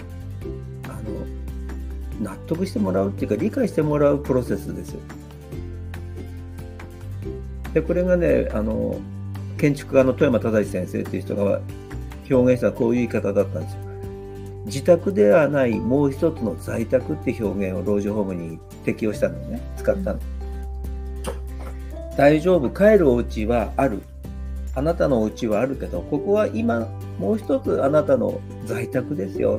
納得してもらうっていうか理解してもらうプロセスですよ。で、これがね、建築家の富山忠先生っていう人が表現したこういう言い方だったんですよ。自宅ではないもう一つの在宅って表現を老人ホームに適用したのね、使ったの。大丈夫、帰るお家はある。あなたのお家はあるけど、ここは今もう一つあなたの在宅ですよ。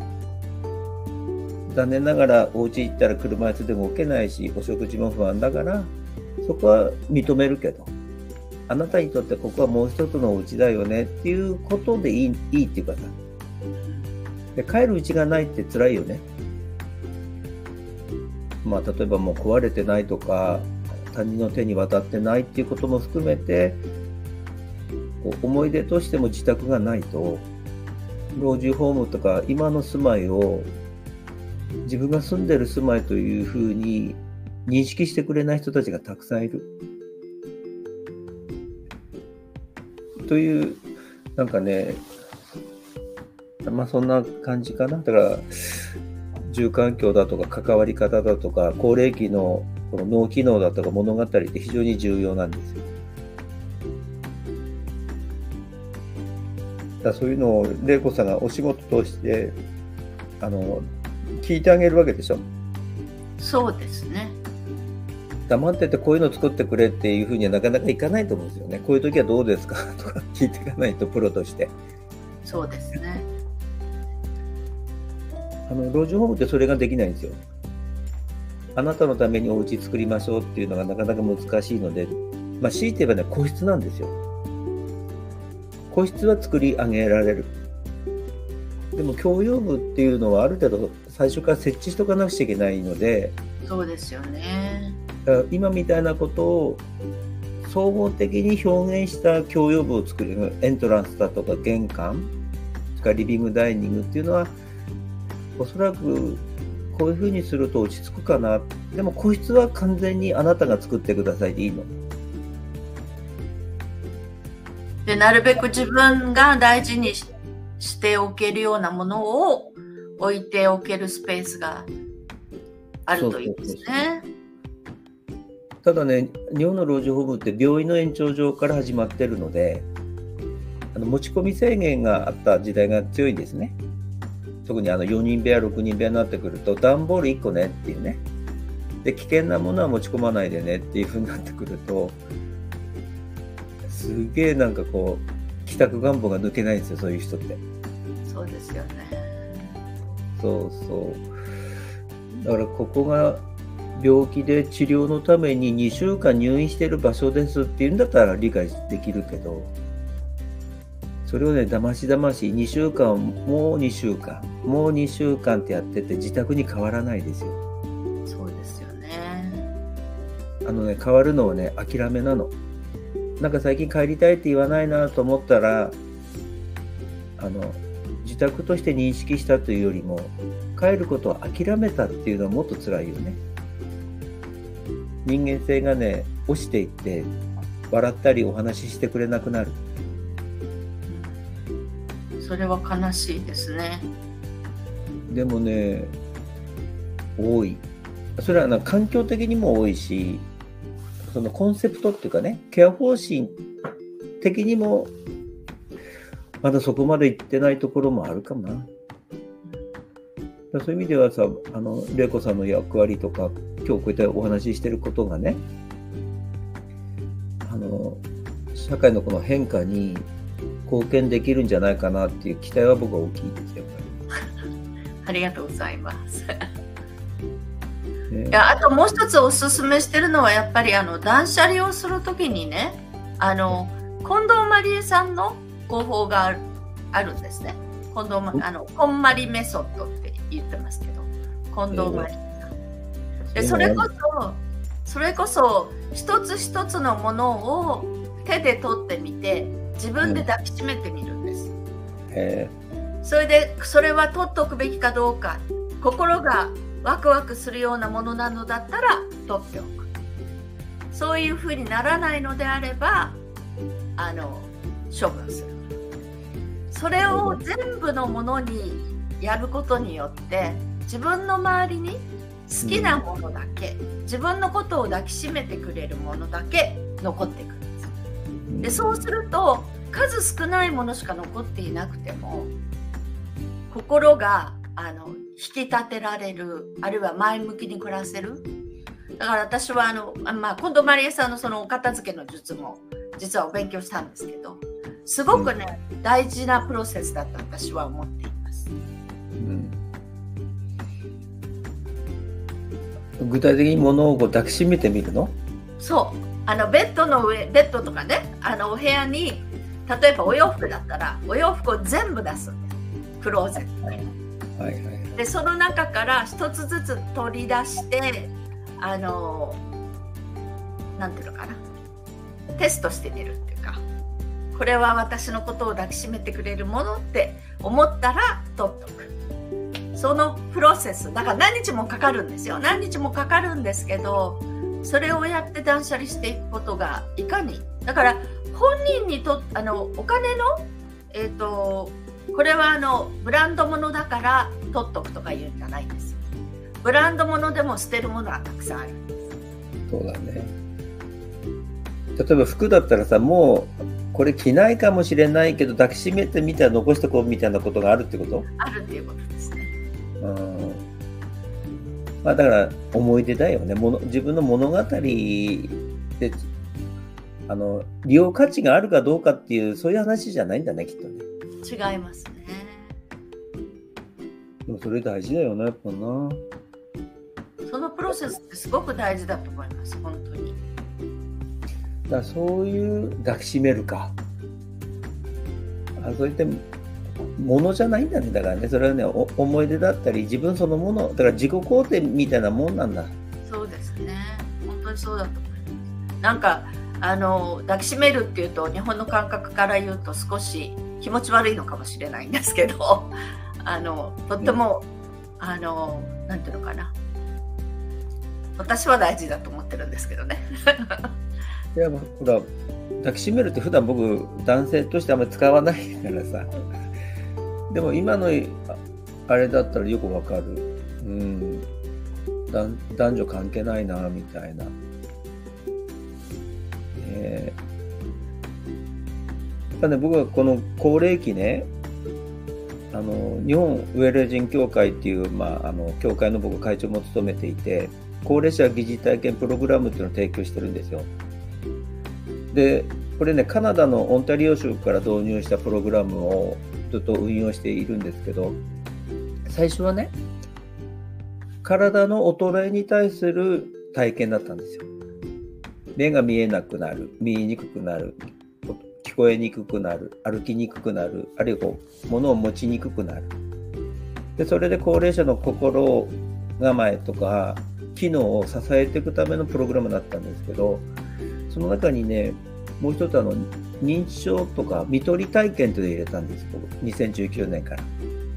残念ながらお家行ったら車椅子でも置けないし、お食事も不安だから、そこは認めるけど、あなたにとってここはもう一つのお家だよねっていうことでいいっていうかさ。で、帰る家がないって辛いよね。例えばもう壊れてないとか、他人の手に渡ってないっていうことも含めて、思い出としても自宅がないと、老人ホームとか今の住まいを自分が住んでる住まいというふうに認識してくれない人たちがたくさんいる。という、なんかね、そんな感じかな。だから、住環境だとか関わり方だとか、高齢期のこの脳機能だとか物語って非常に重要なんですよ。だそういうのを玲子さんがお仕事として聞いてあげるわけでしょ。 そうですね。 黙っててこういうの作ってくれっていうふうにはなかなかいかないと思うんですよね。こういう時はどうですかとか聞いていかないと、プロとして。 そうですね。 老人ホームってそれができないんですよ。あなたのためにお家作りましょうっていうのがなかなか難しいので、強いて言えばね、個室なんですよ。個室は作り上げられる。でも共用部っていうのはある程度最初から設置しとかなくちゃいけないので。 そうですよね。 今みたいなことを総合的に表現した共用部を作るエントランスだとか玄関、それからリビングダイニングっていうのはおそらくこういうふうにすると落ち着くかな。でも個室は完全にあなたが作ってくださいでいいの。 で、なるべく自分が大事にしておけるようなものを置いておけるスペースがあるといいですね。 ただね、日本の老人ホームって病院の延長上から始まってるので、持ち込み制限があった時代が強いんですね。特に4人部屋、6人部屋になってくると、段ボール1個ねっていうね。で、危険なものは持ち込まないでねっていう風になってくると、すげえなんかこう、帰宅願望が抜けないんですよ、そういう人って。 そうですよね。 そうそう。だからここが病気で治療のために2週間入院してる場所ですっていうんだったら理解できるけど、それをね、だましだまし2週間、もう2週間、もう2週間ってやってて自宅に変わらないですよ。 そうですよね。 変わるのはね、諦めなの。なんか最近帰りたいって言わないなと思ったら、自宅として認識したというよりも、帰ることを諦めたっていうのはもっと辛いよね。人間性がね、落ちていって、笑ったりお話ししてくれなくなる。 それは悲しいですね。 でもね、多い。それは環境的にも多いし、そのコンセプトっていうかね、ケア方針的にもまだそこまで行ってないところもあるかもな。そういう意味ではさ、玲子さんの役割とか、今日こういったお話ししてることがね、社会のこの変化に貢献できるんじゃないかなっていう期待は僕は大きいですよ。 ありがとうございます。いや、あともう一つおすすめしてるのはやっぱり断捨離をするときにね、近藤麻理恵さんの方法があるんですね。こんまりメソッドって言ってますけど、近藤麻理恵さん。で、それこそ一つ一つのものを手で取ってみて、自分で抱きしめてみるんです。それでそれは取っておくべきかどうか、心がワクワクするようなものなのだったら取っておく。そういうふうにならないのであれば処分する。それを全部のものにやることによって自分の周りに好きなものだけ、自分のことを抱きしめてくれるものだけ残ってくるんです。で、そうすると数少ないものしか残っていなくても心が引き立てられる、あるいは前向きに暮らせる。だから私は近藤麻理恵さんのそのお片付けの術も実はお勉強したんですけど、すごくね、大事なプロセスだと私は思っています。 具体的に物を抱きしめてみるの？ そう。ベッドとかね、お部屋に例えばお洋服だったらお洋服を全部出すんです。クローゼットに。で、その中から一つずつ取り出してなんていうのかな、テストしてみるっていうか、これは私のことを抱きしめてくれるものって思ったら取っとく。そのプロセスだから何日もかかるんですよ。何日もかかるんですけど、それをやって断捨離していくことがいかに、だから本人にお金のこれはブランド物だから取っとくとか言うんじゃないんですよ。ブランド物でも捨てるものはたくさんあるんです。 そうだね。例えば服だったらさ、もうこれ着ないかもしれないけど抱きしめてみたら残しとこうみたいなことがあるってこと？ あるっていうことですね。 まあだから思い出だよね。自分の物語で利用価値があるかどうかっていうそういう話じゃないんだね、きっとね。 違いますね。 でもそれ大事だよね、やっぱな。 そのプロセスってすごく大事だと思います、本当に。 だからそういう抱きしめるか。そういったものじゃないんだね。だからね、それはね、思い出だったり、自分そのもの、だから自己肯定みたいなもんなんだ。 そうですね。本当にそうだと思います。なんか抱きしめるっていうと日本の感覚から言うと少し気持ち悪いのかもしれないんですけどとっても、なんていうのかな、私は大事だと思ってるんですけどね。 いやほら抱きしめるって普段僕男性としてあんまり使わないからさ、でも今のあれだったらよくわかる、うん、男女関係ないなみたいな、やっぱね、僕はこの高齢期ね、日本ウェル人協会っていう、協会の僕会長も務めていて、高齢者疑似体験プログラムっていうのを提供してるんですよ。でこれね、カナダのオンタリオ州から導入したプログラムをずっと運用しているんですけど、最初はね、体の衰えに対する体験だったんですよ。目が見えなくなる、見えにくくなる、聞こえにくくなる、歩きにくくなる、あるいは物を持ちにくくなる。でそれで高齢者の心構えとか機能を支えていくためのプログラムだったんですけど、その中にね、もう一つ認知症とか看取り体験というのを入れたんです、僕2019年から。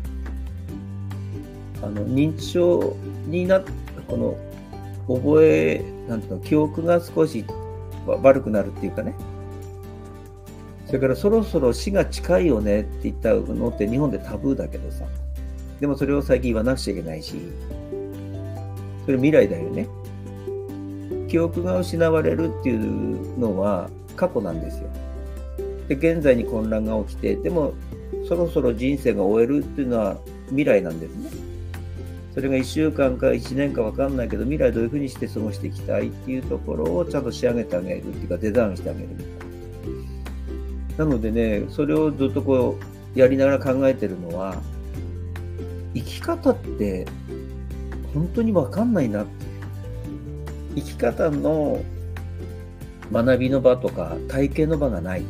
認知症になってこのなんていうの、記憶が少し悪くなるっていうかね、それからそろそろ死が近いよねって言ったのって日本でタブーだけどさ、でもそれを最近言わなくちゃいけないし、それ未来だよね。記憶が失われるっていうのは過去なんですよ。で現在に混乱が起きて、でもそろそろ人生が終えるっていうのは未来なんですね。それが1週間か1年か分かんないけど、未来どういうふうにして過ごしていきたいっていうところをちゃんと仕上げてあげるっていうか、デザインしてあげるみたいな。なのでね、それをずっとこうやりながら考えてるのは、生き方って本当に分かんないなっていう。生き方の学びの場とか体験の場がない。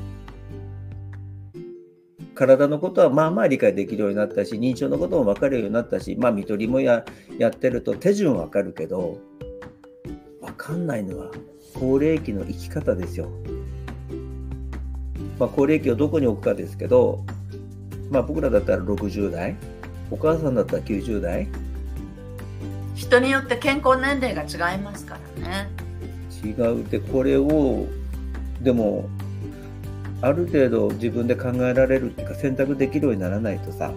体のことはまあまあ理解できるようになったし、認知症のことも分かるようになったし、看取りもやってると手順分かるけど、分かんないのは高齢期の生き方ですよ。高齢期をどこに置くかですけど、僕らだったら60代、お母さんだったら90代。 人によって健康年齢が違いますからね。 違う。でこれをでもある程度自分で考えられるっていうか、選択できるようにならないとさ、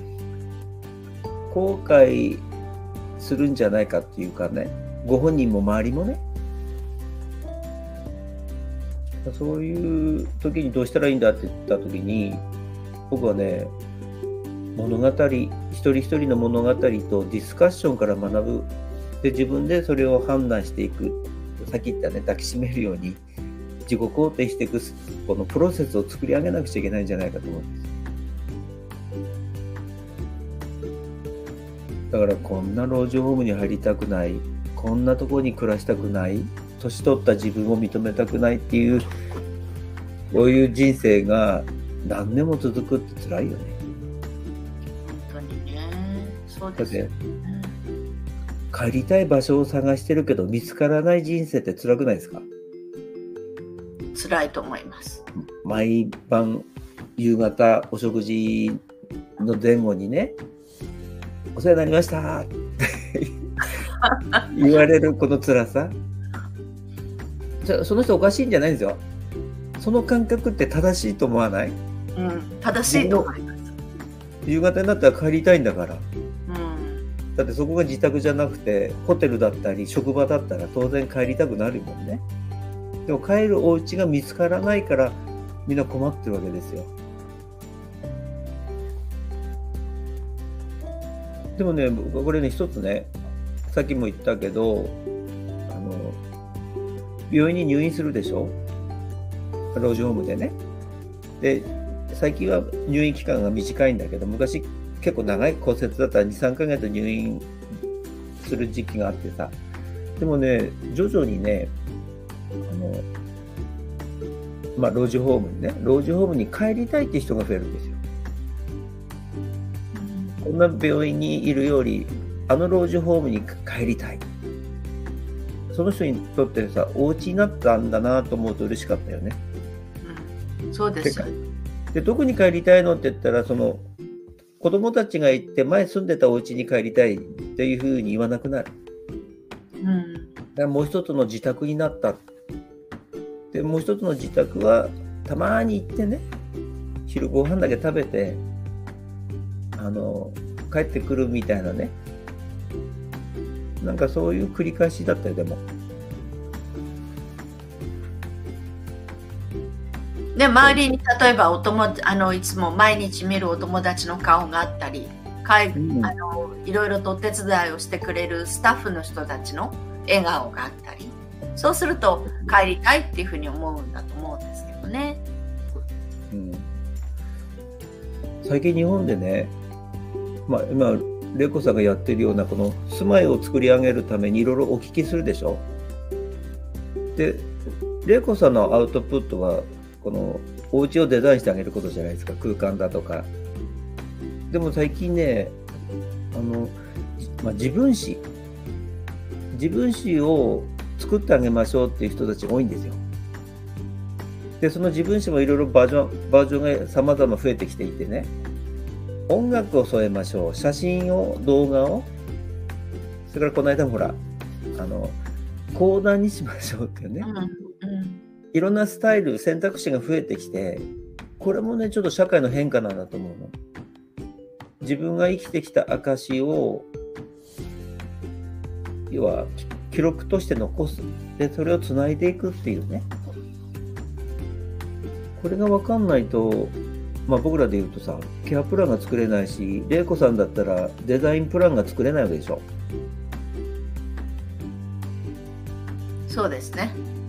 後悔するんじゃないかっていうかね、ご本人も周りもね、そういう時にどうしたらいいんだって言った時に、僕はね、物語、一人一人の物語とディスカッションから学ぶ。で自分でそれを判断していく。さっき言ったね、抱きしめるように自己肯定していく、このプロセスを作り上げなくちゃいけないんじゃないかと思うんです。だからこんな老人ホームに入りたくない、こんなところに暮らしたくない、年取った自分を認めたくないっていう、こういう人生が何年も続くって辛いよね。 本当にね、そうですよね。 帰りたい場所を探してるけど見つからない人生って辛くないですか？ 辛いと思います。 毎晩夕方お食事の前後にね、お世話になりましたって言われるこの辛さ。その人おかしいんじゃないんですよ。その感覚って正しいと思わない？ 正しいと思います。 夕方になったら帰りたいんだから。だってそこが自宅じゃなくてホテルだったり職場だったら当然帰りたくなるもんね。でも帰るお家が見つからないからみんな困ってるわけですよ。でもね、これね、一つね、さっきも言ったけど、病院に入院するでしょ、老人ホームでね。で最近は入院期間が短いんだけど、昔結構長い骨折だったら 2,3 ヶ月入院する時期があってさ。でもね、徐々にね、老人ホームに帰りたいって人が増えるんですよ。こんな病院にいるより老人ホームに帰りたい。 その人にとってさ、お家になったんだなと思うと嬉しかったよね。 そうですよ。 で、どこに帰りたいのって言ったら、その子供たちが行って前住んでたお家に帰りたいっていうふうに言わなくなる。だからもう一つの自宅になった。で、もう一つの自宅はたまに行ってね、昼ご飯だけ食べて帰ってくるみたいなね、なんかそういう繰り返しだったよ。でもで、周りに例えばいつも毎日見るお友達の顔があったり、いろいろとお手伝いをしてくれるスタッフの人たちの笑顔があったり、そうすると帰りたいっていうふうに思うんだと思うんですけどね。 最近日本でね、今玲子さんがやってるようなこの住まいを作り上げるためにいろいろお聞きするでしょ。で、玲子さんのアウトプットはこのお家をデザインしてあげることじゃないですか、空間だとか。でも最近ね、自分史を作ってあげましょうっていう人たちが多いんですよ。で、その自分史もいろいろバージョンが様々増えてきていてね、音楽を添えましょう、写真を、動画を、それからこの間もほら、講談にしましょうっていうね、いろんなスタイル、選択肢が増えてきて、これもね、ちょっと社会の変化なんだと思うの。自分が生きてきた証を、要は記録として残す。で、それをつないでいくっていうね。これが分かんないと、僕らで言うとさ、ケアプランが作れないし、玲子さんだったらデザインプランが作れないわけでしょ。 そうですね。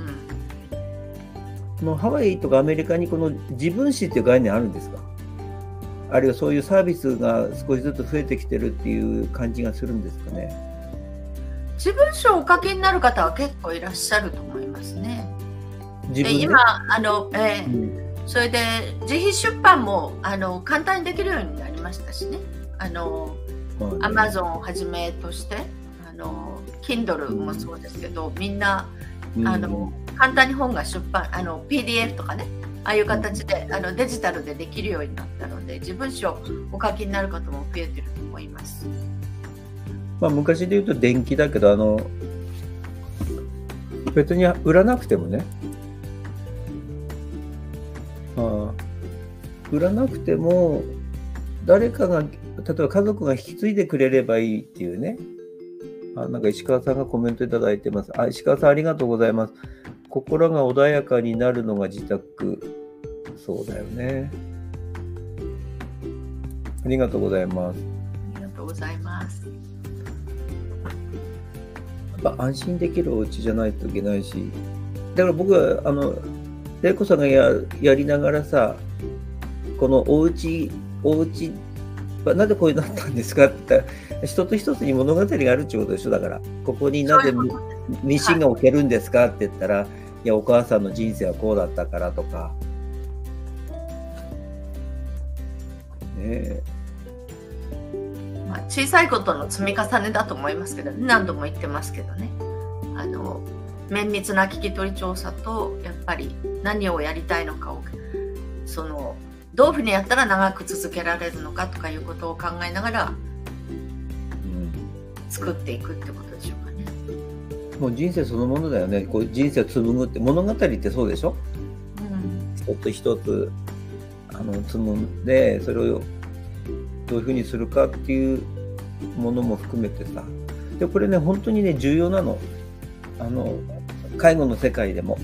ハワイとかアメリカにこの自分史っていう概念あるんですか？あるいはそういうサービスが少しずつ増えてきてるっていう感じがするんですかね。 自分史をお書きになる方は結構いらっしゃると思いますね。 で今それで自費出版も簡単にできるようになりましたしね。Amazon をはじめとしてKindle もそうですけど、みんな簡単に本が出版PDF とかね、ああいう形でデジタルでできるようになったので、自分史をお書きになる方も増えてると思います。 昔で言うと電気だけど別に売らなくてもね、売らなくても誰かが、例えば家族が引き継いでくれればいいっていうね。なんか石川さんがコメントいただいてます。石川さんありがとうございます。心が穏やかになるのが自宅。そうだよね。ありがとうございます。 ありがとうございます。 やっぱ安心できるお家じゃないといけないし、だから僕は玲子さんがやりながらさ、このお家はなぜこういうになったんですかって言ったら、一つ一つに物語があるっていうことでしょ。だからここになぜミシンが置けるんですかって言ったら、いやお母さんの人生はこうだったからとかね。 小さいことの積み重ねだと思いますけど、何度も言ってますけどね。綿密な聞き取り調査と、やっぱり何をやりたいのかをどういうふうにやったら長く続けられるのかとかいうことを考えながら作っていくってことでしょうかね。 もう人生そのものだよね。こう人生を紡ぐって物語ってそうでしょ。一つ一つ紡んで、それをどういうふうにするかっていうものも含めてさ。でこれね、本当にね重要なの。介護の世界でも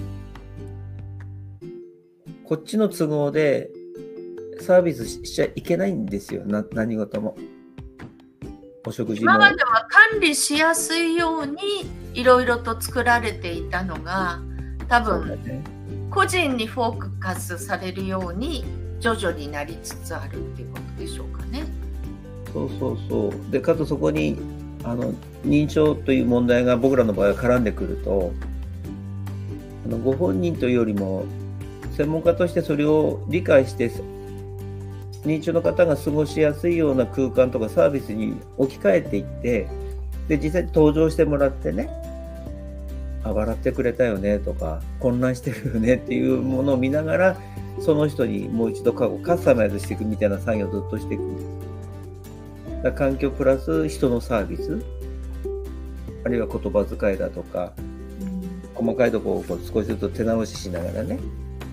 こっちの都合でサービスしちゃいけないんですよ。何事も。お食事も。 今までは管理しやすいようにいろいろと作られていたのが、多分、個人にフォーカスされるように徐々になりつつあるっていうことでしょうかね。 そうで、かつそこに認知症という問題が僕らの場合は絡んでくると、ご本人というよりも専門家としてそれを理解して認知症の方が過ごしやすいような空間とかサービスに置き換えていって、で実際に登場してもらってね、 笑ってくれたよねとか、混乱してるよねっていうものを見ながら、その人にもう一度カスタマイズしていくみたいな作業をずっとしていくんです。だから環境プラス人のサービス、あるいは言葉遣いだとか、細かいところを少しずつ手直ししながらね。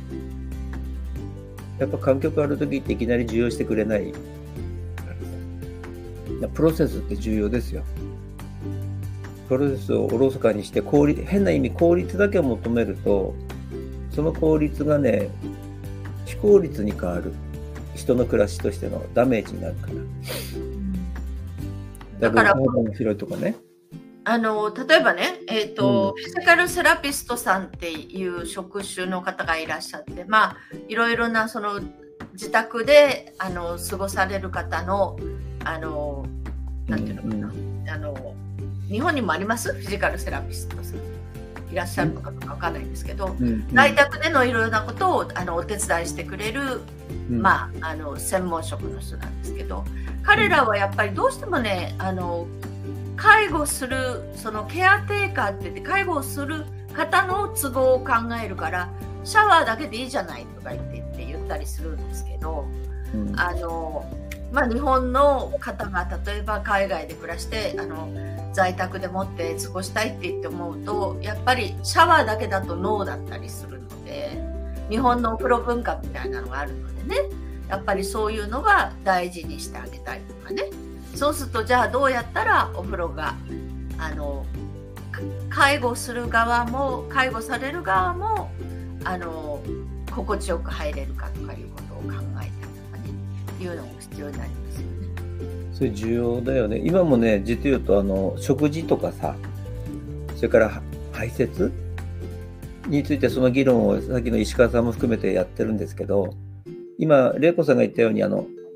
やっぱ環境変わるときっていきなり重要してくれない。プロセスって重要ですよ。プロセスをおろそかにして変な意味効率だけを求めると、その効率がね、非効率に変わる。人の暮らしとしてのダメージになるから。だから面白いとかね。 例えばね、フィジカルセラピストさんっていう職種の方がいらっしゃって、いろいろなその自宅で過ごされる方のなんていうのかな、日本にもありますフィジカルセラピストさんいらっしゃるのかどうかわからないんですけど、在宅でのいろいろなことをお手伝いしてくれる、専門職の人なんですけど、彼らはやっぱりどうしてもね、介護するそのケアテイカーって言って介護をする方の都合を考えるからシャワーだけでいいじゃないとか言ったりするんですけど、日本の方が例えば海外で暮らして在宅でもって過ごしたいって言って思うと、やっぱりシャワーだけだとノーだったりするので、日本のお風呂文化みたいなのがあるのでね、やっぱりそういうのは大事にしてあげたいとかね。そうするとじゃあどうやったらお風呂が介護する側も介護される側も心地よく入れるかとかいうことを考えたりとかね、いうのも必要になりますよね。 それ重要だよね。今もね、実言うと食事とかさ、それから排泄についてその議論をさっきの石川さんも含めてやってるんですけど、今玲子さんが言ったように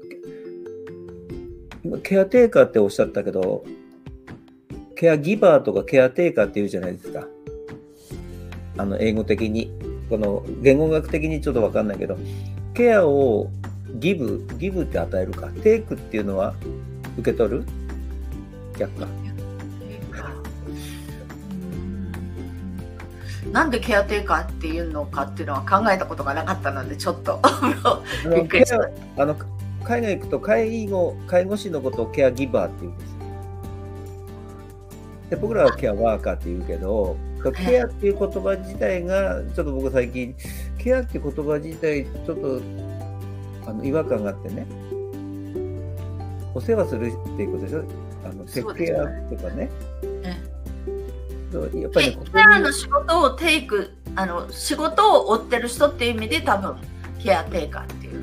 ケアテイカーっておっしゃったけど、ケアギバーとかケアテイカーって言うじゃないですか。英語的に。この言語学的にちょっと分かんないけど、ケアをギブって与えるか。テイクっていうのは受け取る？逆か。 なんでケアテイカーっていうのかっていうのは考えたことがなかったので、ちょっとびっくりした。 海外行くと介護士のことをケアギバーって言うんです。で僕らはケアワーカーって言うけど、ケアっていう言葉自体がちょっと僕最近ケアっていう言葉自体ちょっと違和感があってね、お世話するっていうことでしょ。セクケアとかね。やっぱりケアの仕事をテイク仕事を追ってる人っていう意味で多分ケアテイカーっていう。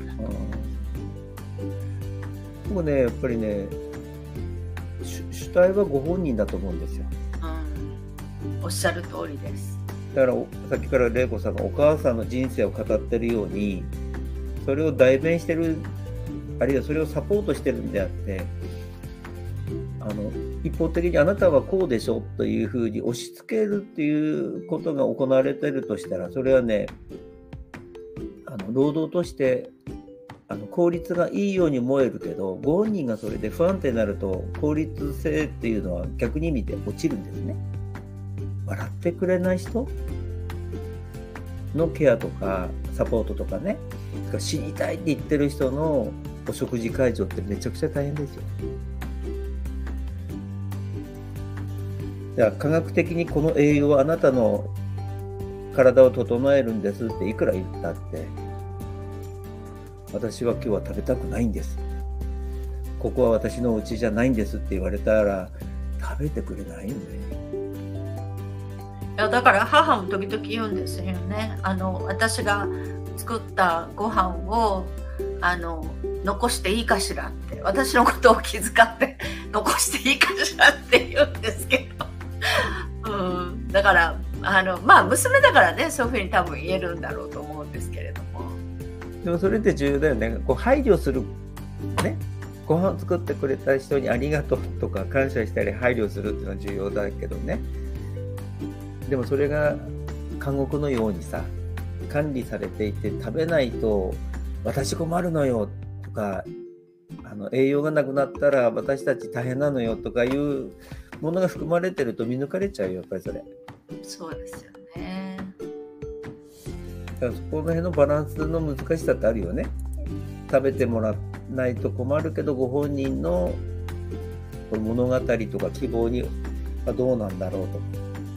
僕ね、やっぱりね、主体はご本人だと思うんですよ。 おっしゃる通りです。 だからさっきから玲子さんがお母さんの人生を語ってるように、それを代弁してる、あるいはそれをサポートしてるんであって、一方的にあなたはこうでしょというふうに押し付けるっていうことが行われてるとしたら、それはね、労働として効率がいいように思えるけど、ご本人がそれで不安定になると効率性っていうのは逆に見て落ちるんですね。笑ってくれない人のケアとかサポートとかね、死にたいって言ってる人のお食事介助ってめちゃくちゃ大変ですよ。だから科学的にこの栄養はあなたの体を整えるんですっていくら言ったって、私は今日は食べたくないんです、ここは私のお家じゃないんですって言われたら食べてくれないよね。 いやだから母も時々言うんですよね。私が作ったご飯を残していいかしらって、私のことを気遣って残していいかしらって言うんですけど、だから娘だからね、そういうふうに多分言えるんだろうと思うんですけれども。 でもそれって重要だよね。配慮するね、ご飯作ってくれた人にありがとうとか感謝したり配慮するっていうのは重要だけどね。でもそれが監獄のようにさ、管理されていて食べないと私困るのよとか、栄養がなくなったら私たち大変なのよとかいうものが含まれてると見抜かれちゃうよ、やっぱりそれ。 そうですよね。 だからそこの辺のバランスの難しさってあるよね。食べてもらわないと困るけど、ご本人のこの物語とか希望にはどうなんだろうと。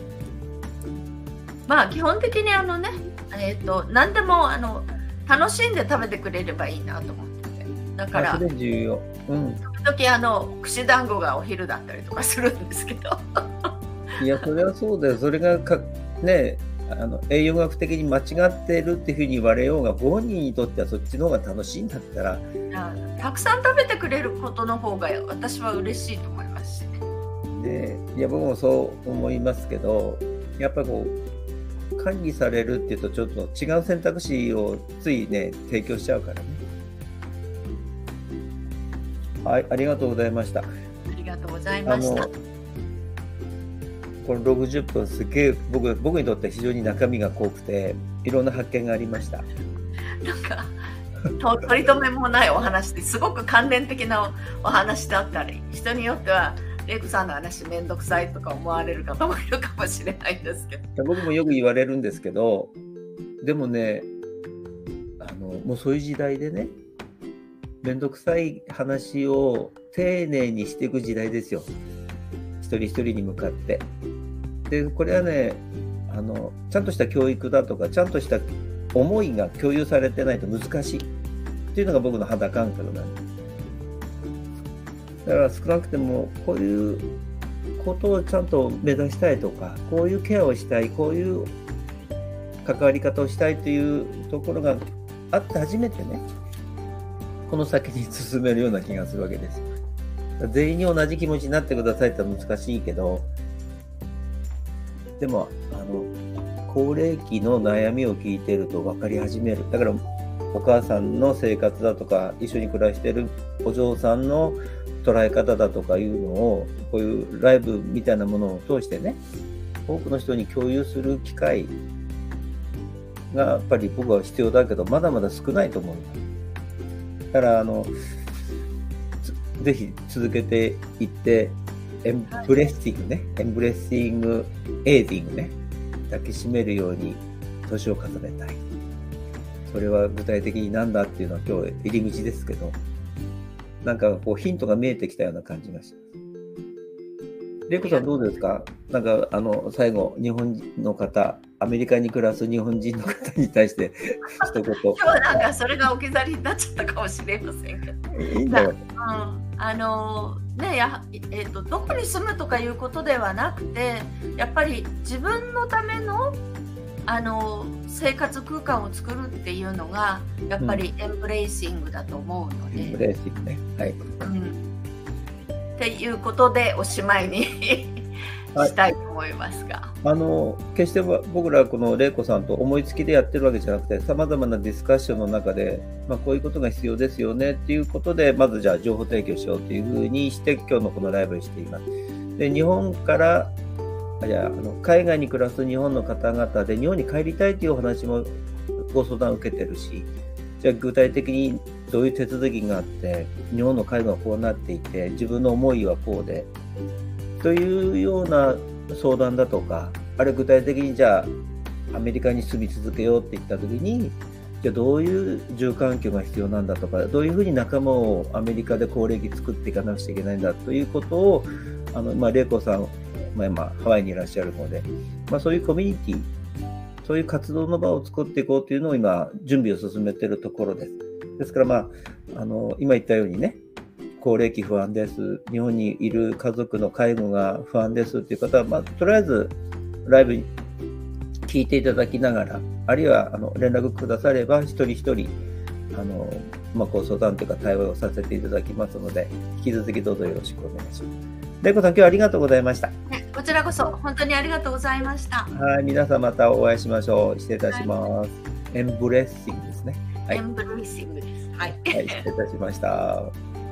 まあ基本的に何でも楽しんで食べてくれればいいなと思ってて、だからそれ重要。 時々串団子がお昼だったりとかするんですけどいや、それはそうだよ。それがね、栄養学的に間違ってるっていうふうに言われようが、ご本人にとってはそっちの方が楽しいんだったら、 たくさん食べてくれることの方が私は嬉しいと思いますしね。 いや、僕もそう思いますけど、やっぱりこう管理されるっていうとちょっと違う選択肢をついね提供しちゃうからね。はい、ありがとうございました。ありがとうございました。 この60分すげえ僕にとって非常に中身が濃くていろんな発見がありました。 なんか取り留めもないお話ですごく関連的なお話だったり、人によってはレイコさんの話めんどくさいとか思われる方もいるかもしれないんですけど、 僕もよく言われるんですけど、でもね、もうそういう時代でね、めんどくさい話を丁寧にしていく時代ですよ、一人一人に向かって。でこれはね、ちゃんとした教育だとかちゃんとした思いが共有されてないと難しいっていうのが僕の肌感覚なんです。だから少なくてもこういうことをちゃんと目指したいとか、こういうケアをしたい、こういう関わり方をしたいというところがあって初めてね、この先に進めるような気がするわけです。全員に同じ気持ちになってくださいって難しいけど、でも高齢期の悩みを聞いてると分かり始める。だからお母さんの生活だとか、一緒に暮らしてるお嬢さんの捉え方だとかいうのを、こういうライブみたいなものを通してね、多くの人に共有する機会がやっぱり僕は必要だけど、まだまだ少ないと思う。だからぜひ続けていって、エンブレッシングね、エンブレッシングエイディングね、抱きしめるように年を重ねたい。それは具体的に何だっていうのは今日入り口ですけど、なんかこうヒントが見えてきたような感じがします。レイコさんどうですか？なんか最後、日本人の方、アメリカに暮らす日本人の方に対して一言。 今日なんかそれが置き去りになっちゃったかもしれませんけど。 いいんだよ。 どこに住むとかいうことではなくて、やっぱり自分のための生活空間を作るっていうのがやっぱりエンブレイシングだと思うので、 エンブレイシングね、はい、 っていうことでおしまいにしたいと思いますが、 決して僕らこのレイコさんと思いつきでやってるわけじゃなくて、さまざまなディスカッションの中で、こういうことが必要ですよねっていうことで、まずじゃあ情報提供しようというふうにして今日のこのライブにしています。で、日本から海外に暮らす日本の方々で日本に帰りたいというお話もご相談を受けてるし、じゃあ具体的にどういう手続きがあって日本の介護はこうなっていて自分の思いはこうでというような相談だとか、あれ具体的にじゃあアメリカに住み続けようって言った時に、じゃあどういう住環境が必要なんだとか、どういうふうに仲間をアメリカで高齢期作っていかなくちゃいけないんだということをレイコさんハワイにいらっしゃるので、そういうコミュニティ、そういう活動の場を作っていこうというのを今準備を進めているところです。ですから今言ったようにね、高齢期不安です、日本にいる家族の介護が不安ですっていう方は、とりあえずライブに聞いていただきながら、あるいは連絡くだされば一人一人ご相談というか対話をさせていただきますので、引き続きどうぞよろしくお願いします。レイコさん、今日はありがとうございました。 こちらこそ本当にありがとうございました。 はい、皆さんまたお会いしましょう。失礼いたします。エンブレッシングですね。 エンブレッシングです。はい。 失礼いたしました。